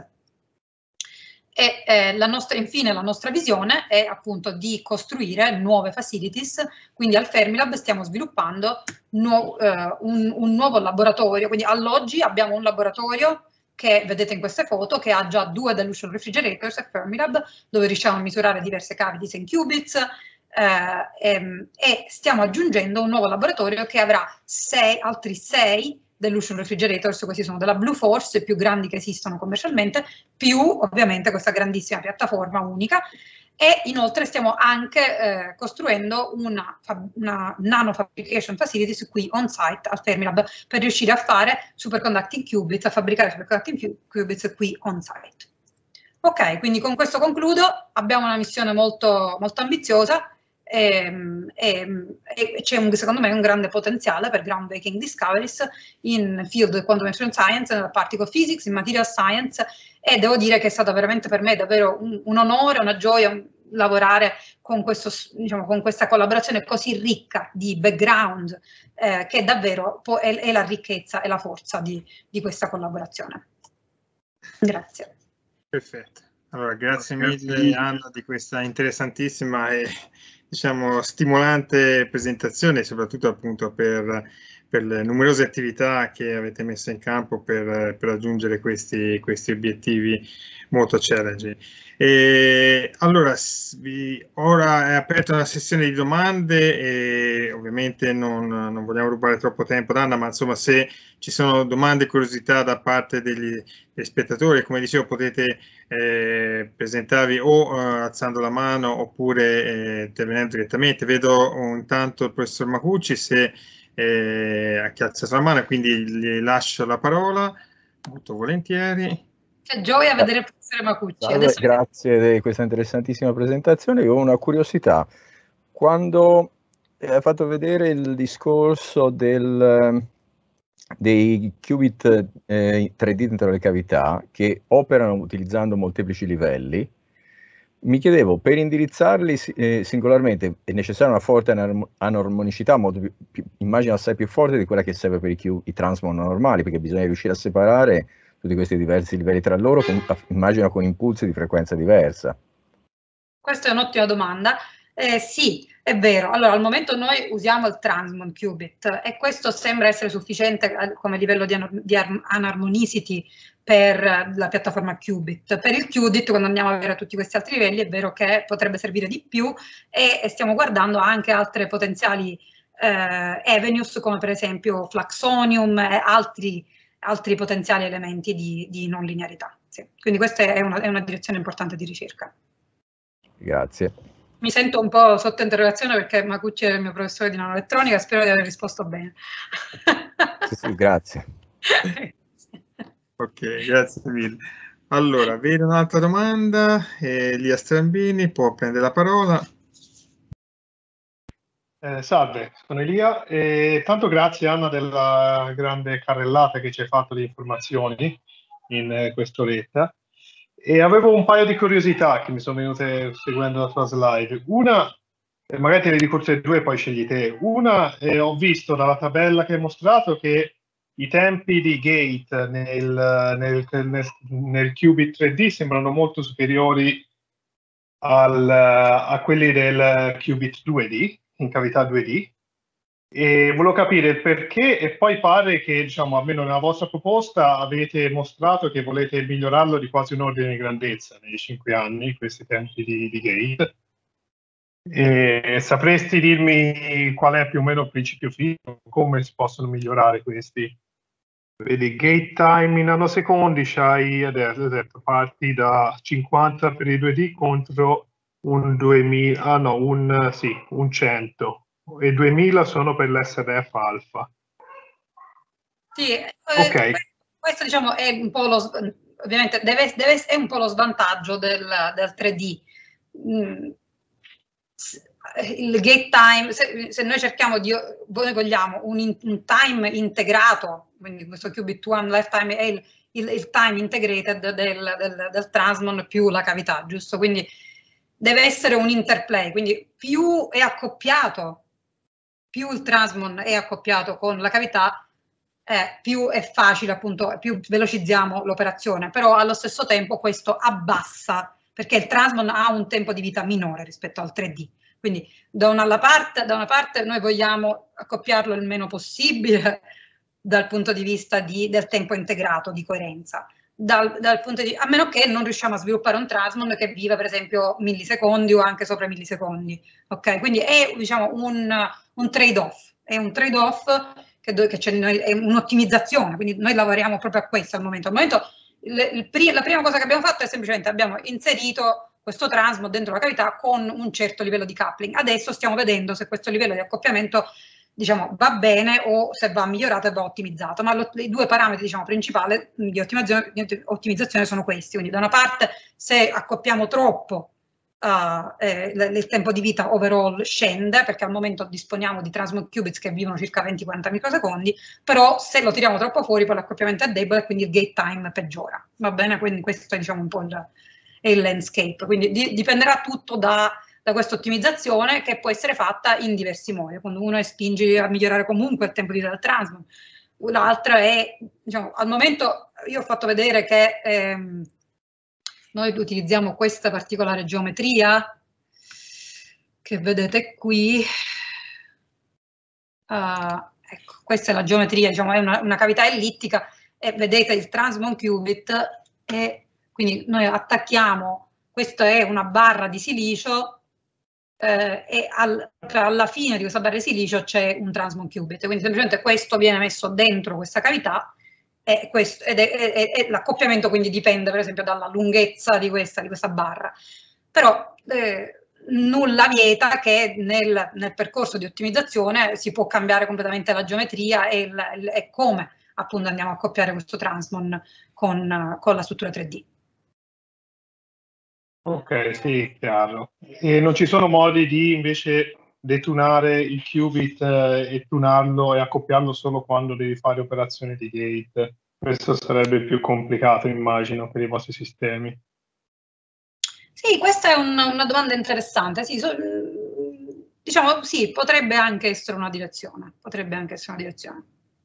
E infine la nostra visione è appunto di costruire nuove facilities, quindi al Fermilab stiamo sviluppando un nuovo laboratorio, quindi all'oggi abbiamo un laboratorio che vedete in queste foto, che ha già 2 dilution refrigerators a Fermilab, dove riusciamo a misurare diverse cavities in qubits, e stiamo aggiungendo un nuovo laboratorio che avrà altri 6 dilution refrigerators, questi sono della Blue Force, i più grandi che esistono commercialmente, più ovviamente questa grandissima piattaforma unica. E inoltre stiamo anche costruendo una nano fabrication facilities qui on site al Fermilab per riuscire a fare superconducting qubits, a fabbricare superconducting qubits qui on site. Ok, quindi con questo concludo. Abbiamo una missione molto, molto ambiziosa e c'è secondo me un grande potenziale per groundbreaking discoveries in field quantum science, nella particle physics, in material science, e devo dire che è stato veramente per me davvero un onore, una gioia lavorare con questa collaborazione così ricca di background, che davvero è la ricchezza e la forza di questa collaborazione. Grazie. Perfetto. Allora, grazie mille Anna di questa interessantissima e diciamo stimolante presentazione, soprattutto appunto per le numerose attività che avete messo in campo per raggiungere questi obiettivi molto challenging. Allora, ora è aperta una sessione di domande e ovviamente non vogliamo rubare troppo tempo ad Anna, ma insomma se ci sono domande e curiosità da parte degli spettatori, come dicevo, potete presentarvi o alzando la mano oppure intervenendo direttamente. Vedo intanto il professor Macucci se ha alzato la mano, quindi gli lascio la parola molto volentieri. Che gioia vedere il professore Macucci. Adesso... Grazie di questa interessantissima presentazione. Io ho una curiosità. Quando hai fatto vedere il discorso dei qubit 3D dentro le cavità che operano utilizzando molteplici livelli, mi chiedevo, per indirizzarli singolarmente è necessaria una forte anarmonicità, immagino assai più forte di quella che serve per i transmon normali, perché bisogna riuscire a separare tutti questi diversi livelli tra loro, immagino con impulsi di frequenza diversa. Questa è un'ottima domanda. Sì, è vero. Allora, al momento noi usiamo il transmon qubit e questo sembra essere sufficiente come livello di anarmonicity per la piattaforma qubit. Per il qubit, quando andiamo a avere tutti questi altri livelli, è vero che potrebbe servire di più e stiamo guardando anche altre potenziali avenues, come per esempio fluxonium e altri potenziali elementi di non linearità. Sì. Quindi questa è una direzione importante di ricerca. Grazie. Mi sento un po' sotto interrogazione perché Macucci è il mio professore di nanoelettronica, spero di aver risposto bene. Sì, grazie. Ok, grazie mille. Allora, vedo un'altra domanda, Elia Strambini può prendere la parola. Salve, sono Elia e tanto grazie Anna della grande carrellata che ci hai fatto di informazioni. in quest'oretta e avevo un paio di curiosità che mi sono venute seguendo la tua slide. Una, magari te ne dico tutte e due, poi scegli te. Una, ho visto dalla tabella che hai mostrato che i tempi di gate nel qubit 3D sembrano molto superiori a quelli del qubit 2D, in cavità 2D. E volevo capire il perché, e poi pare che, diciamo, almeno nella vostra proposta avete mostrato che volete migliorarlo di quasi un ordine di grandezza nei 5 anni, questi tempi di gate. E sapresti dirmi qual è più o meno il principio fisico, come si possono migliorare questi? Vedi, gate time in nanosecondi, c'hai adesso parti da 50 per i 2D contro un 2000, un 100. E 2000 sono per l'SRF alfa. Sì, ok. Questo diciamo è un po' ovviamente è un po' lo svantaggio del 3D. Il gate time, se noi cerchiamo noi vogliamo un time integrato, quindi questo qubit 1 lifetime è il time integrated del transmon più la cavità, giusto? Quindi deve essere un interplay, quindi più è accoppiato, più il transmon è accoppiato con la cavità, più è facile, appunto, più velocizziamo l'operazione, però allo stesso tempo questo abbassa, perché il transmon ha un tempo di vita minore rispetto al 3D. Quindi da una parte noi vogliamo accoppiarlo il meno possibile dal punto di vista del tempo integrato, di coerenza. Dal punto di, a meno che non riusciamo a sviluppare un transmon che viva per esempio millisecondi o anche sopra millisecondi, ok? Quindi è, diciamo, un trade-off, è un trade-off che c'è, è un'ottimizzazione, quindi noi lavoriamo proprio a questo al momento. Al momento la prima cosa che abbiamo fatto è semplicemente abbiamo inserito questo transmon dentro la cavità con un certo livello di coupling. Adesso stiamo vedendo se questo livello di accoppiamento, diciamo, va bene o se va migliorato e va ottimizzato, ma i due parametri, diciamo, principali di ottimizzazione sono questi. Quindi da una parte, se accoppiamo troppo, il tempo di vita overall scende, perché al momento disponiamo di transmon qubits che vivono circa 20-40 microsecondi, però se lo tiriamo troppo fuori poi l'accoppiamento è debole e quindi il gate time peggiora, va bene? Quindi questo è, diciamo, un po' il landscape, quindi dipenderà tutto da questa ottimizzazione che può essere fatta in diversi modi. Quando uno spinge a migliorare comunque il tempo di vita del transmon, l'altra è, diciamo, al momento io ho fatto vedere che noi utilizziamo questa particolare geometria che vedete qui. Ecco, questa è la geometria, diciamo, è una cavità ellittica e vedete il transmon qubit e quindi noi attacchiamo, questa è una barra di silicio e alla fine di questa barra di silicio c'è un transmon qubit, quindi semplicemente questo viene messo dentro questa cavità e l'accoppiamento quindi dipende per esempio dalla lunghezza di questa barra. Però nulla vieta che nel percorso di ottimizzazione si può cambiare completamente la geometria e come appunto andiamo a accoppiare questo transmon con la struttura 3D. Ok, sì, chiaro. E non ci sono modi di invece detunare il qubit e tunarlo e accoppiarlo solo quando devi fare operazioni di gate? Questo sarebbe più complicato, immagino, per i vostri sistemi. Sì, questa è una domanda interessante. Sì, diciamo sì, potrebbe anche essere una direzione. Potrebbe anche essere una direzione.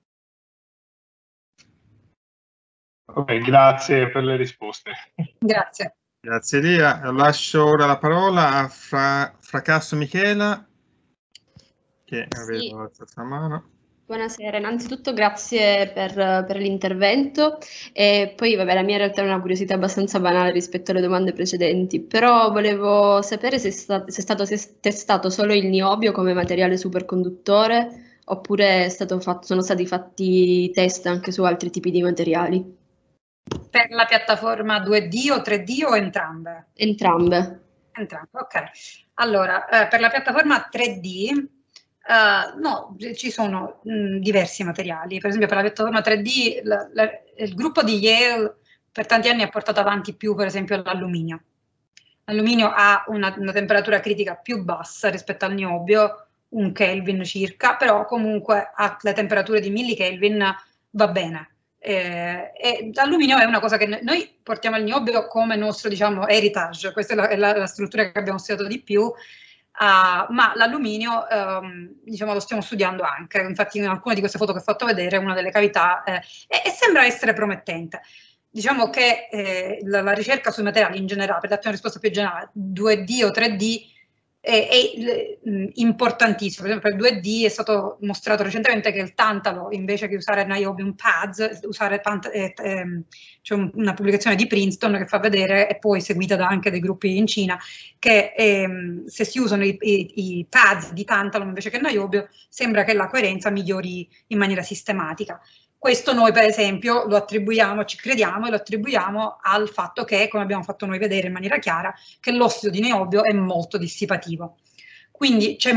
Ok, grazie per le risposte. Grazie. Grazie Lia. Lascio ora la parola a Fracasso Michela, che avevo alzato la mano. Buonasera, innanzitutto grazie per l'intervento e poi vabbè, la mia in realtà è una curiosità abbastanza banale rispetto alle domande precedenti, però volevo sapere se è stato testato solo il niobio come materiale superconduttore oppure sono stati fatti test anche su altri tipi di materiali. Per la piattaforma 2D o 3D o entrambe? Entrambe. Entrambe, ok. Allora, per la piattaforma 3D, no, ci sono diversi materiali. Per esempio per la piattaforma 3D il gruppo di Yale per tanti anni ha portato avanti più per esempio l'alluminio. L'alluminio ha una temperatura critica più bassa rispetto al niobio, 1 Kelvin circa, però comunque a le temperature di millikelvin va bene. E l'alluminio è una cosa che noi portiamo al niobio come nostro, diciamo, heritage, questa è la struttura che abbiamo studiato di più, ma l'alluminio diciamo, lo stiamo studiando anche, infatti in alcune di queste foto che ho fatto vedere una delle cavità e sembra essere promettente. Diciamo che la ricerca sui materiali in generale, per darti una risposta più generale, 2D o 3D è importantissimo. Per esempio per 2D è stato mostrato recentemente che il tantalo, invece che usare niobium pads, usare c'è una pubblicazione di Princeton che fa vedere, e poi seguita anche dai gruppi in Cina, che se si usano i pads di tantalo invece che niobio, sembra che la coerenza migliori in maniera sistematica. Questo noi per esempio lo attribuiamo, ci crediamo e lo attribuiamo al fatto che, come abbiamo fatto noi vedere in maniera chiara, che l'ossido di niobio è molto dissipativo. Quindi c'è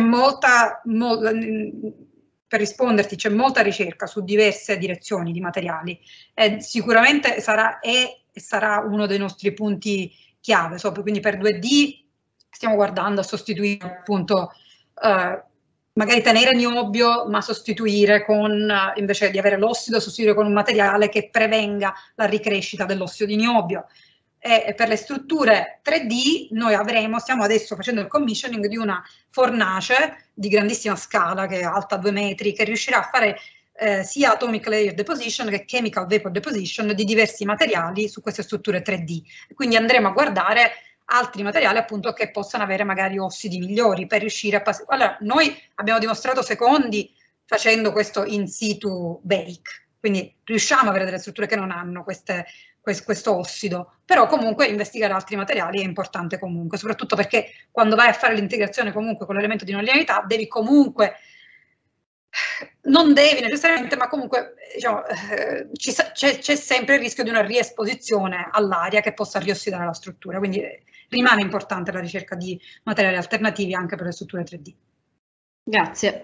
per risponderti, c'è molta ricerca su diverse direzioni di materiali. Sicuramente sarà uno dei nostri punti chiave. Quindi per 2D stiamo guardando a sostituire appunto magari tenere niobio, ma sostituire con, invece di avere l'ossido, sostituire con un materiale che prevenga la ricrescita dell'ossido di niobio. E per le strutture 3D noi stiamo adesso facendo il commissioning di una fornace di grandissima scala, che è alta 2 metri, che riuscirà a fare sia atomic layer deposition che chemical vapor deposition di diversi materiali su queste strutture 3D. Quindi andremo a guardare altri materiali appunto che possano avere magari ossidi migliori per riuscire a passare. Allora, noi abbiamo dimostrato secondi facendo questo in situ bake, quindi riusciamo a avere delle strutture che non hanno questo ossido, però comunque investigare altri materiali è importante comunque, soprattutto perché quando vai a fare l'integrazione comunque con l'elemento di non linearità devi comunque, non devi necessariamente, ma comunque diciamo, c'è sempre il rischio di una riesposizione all'aria che possa riossidare la struttura, quindi rimane importante la ricerca di materiali alternativi anche per le strutture 3D. Grazie.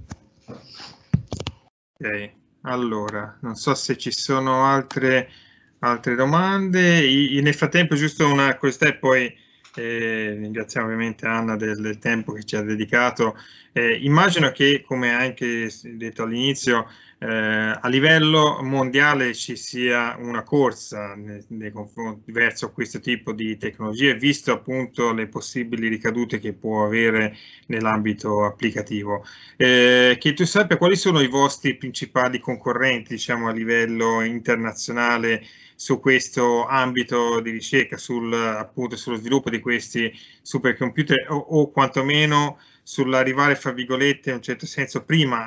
Ok, allora, non so se ci sono altre domande. Nel frattempo giusto una curiosità e poi ringraziamo ovviamente Anna del tempo che ci ha dedicato. Immagino che, come anche detto all'inizio, a livello mondiale ci sia una corsa nei confronti verso questo tipo di tecnologie, visto appunto le possibili ricadute che può avere nell'ambito applicativo. Che tu sappia quali sono i vostri principali concorrenti, diciamo, a livello internazionale su questo ambito di ricerca, appunto sullo sviluppo di questi supercomputer o quantomeno sull'arrivare, fra virgolette, in un certo senso, prima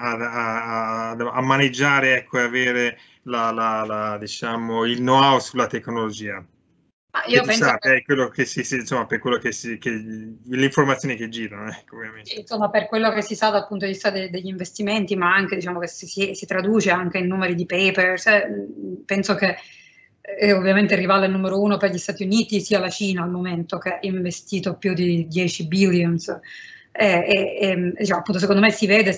a maneggiare, ecco, e avere diciamo, il know-how sulla tecnologia. Io penso che quello che insomma, per quello che le informazioni che girano, ecco, ovviamente. Insomma, per quello che si sa dal punto di vista degli investimenti, ma anche diciamo che si traduce anche in numeri di papers, penso che ovviamente il rivale numero 1 per gli Stati Uniti sia la Cina al momento, che ha investito più di 10 billions. Diciamo, appunto, secondo me si vede,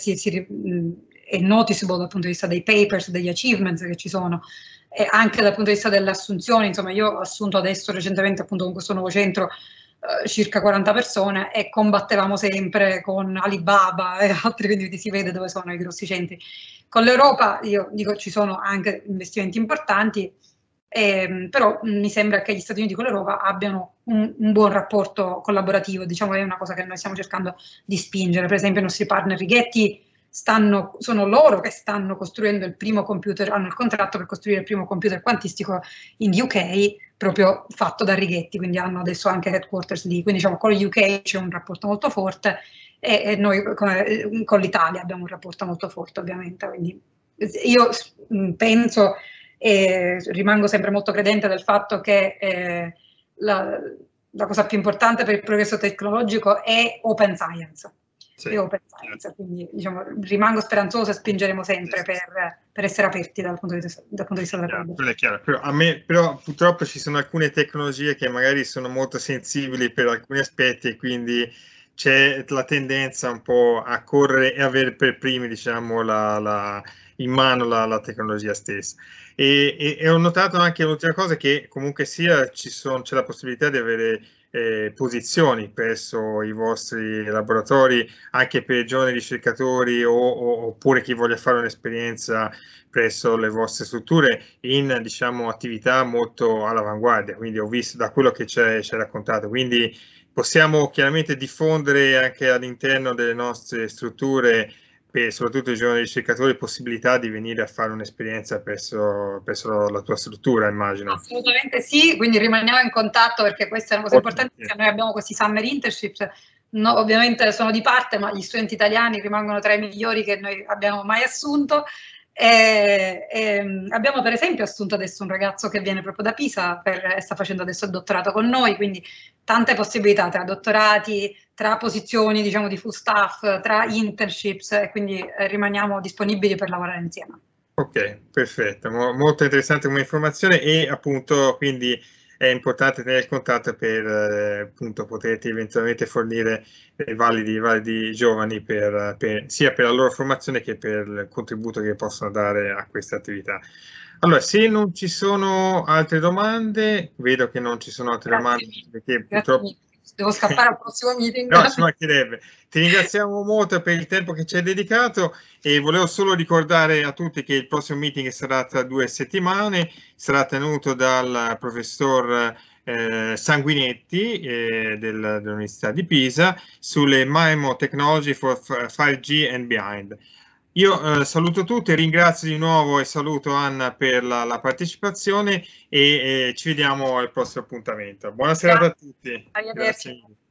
è noticeable dal punto di vista dei papers, degli achievements che ci sono, e anche dal punto di vista delle assunzioni. Insomma, io ho assunto adesso recentemente appunto con questo nuovo centro circa 40 persone e combattevamo sempre con Alibaba e altri, quindi si vede dove sono i grossi centri. Con l'Europa, io dico, ci sono anche investimenti importanti, però mi sembra che gli Stati Uniti con l'Europa abbiano un buon rapporto collaborativo, diciamo, è una cosa che noi stiamo cercando di spingere. Per esempio i nostri partner Rigetti sono loro che stanno costruendo il primo computer, hanno il contratto per costruire il primo computer quantistico in UK, proprio fatto da Rigetti, quindi hanno adesso anche headquarters lì, quindi diciamo con gli UK c'è un rapporto molto forte e noi con l'Italia abbiamo un rapporto molto forte, ovviamente. Quindi io penso e rimango sempre molto credente del fatto che la cosa più importante per il progresso tecnologico è open science. Sì. È open science, quindi diciamo, rimango speranzosa e spingeremo sempre per essere aperti dal punto di vista della collaborazione. Quello è chiaro. Però purtroppo ci sono alcune tecnologie che magari sono molto sensibili per alcuni aspetti e quindi c'è la tendenza un po' a correre e avere per primi, diciamo, in mano la tecnologia stessa. E ho notato anche l'ultima cosa, che comunque sia c'è la possibilità di avere posizioni presso i vostri laboratori, anche per giovani ricercatori oppure chi voglia fare un'esperienza presso le vostre strutture in, diciamo, attività molto all'avanguardia. Quindi ho visto da quello che ci hai raccontato, quindi possiamo chiaramente diffondere anche all'interno delle nostre strutture, soprattutto i giovani ricercatori, possibilità di venire a fare un'esperienza presso la tua struttura, immagino. Assolutamente sì, quindi rimaniamo in contatto, perché questa è una cosa importante, perché noi abbiamo questi summer internships, no, ovviamente sono di parte, ma gli studenti italiani rimangono tra i migliori che noi abbiamo mai assunto. Abbiamo per esempio assunto adesso un ragazzo che viene proprio da Pisa e sta facendo adesso il dottorato con noi, quindi tante possibilità tra dottorati, tra posizioni, diciamo, di full staff, tra internships, e quindi rimaniamo disponibili per lavorare insieme. Ok, perfetto, molto interessante come informazione, e appunto quindi è importante tenere il contatto per appunto poterti eventualmente fornire validi giovani sia per la loro formazione che per il contributo che possono dare a questa attività. Allora, se non ci sono altre domande, vedo che non ci sono altre domande, perché purtroppo devo scappare al prossimo meeting. No, ci mancherebbe. Ti ringraziamo molto per il tempo che ci hai dedicato, e volevo solo ricordare a tutti che il prossimo meeting sarà tra 2 settimane, sarà tenuto dal professor Sanguinetti dell'Università di Pisa sulle MIMO Technology for 5G and Behind. Io saluto tutti, ringrazio di nuovo e saluto Anna per la partecipazione, e ci vediamo al prossimo appuntamento. Buona serata a tutti. Arrivederci. Grazie.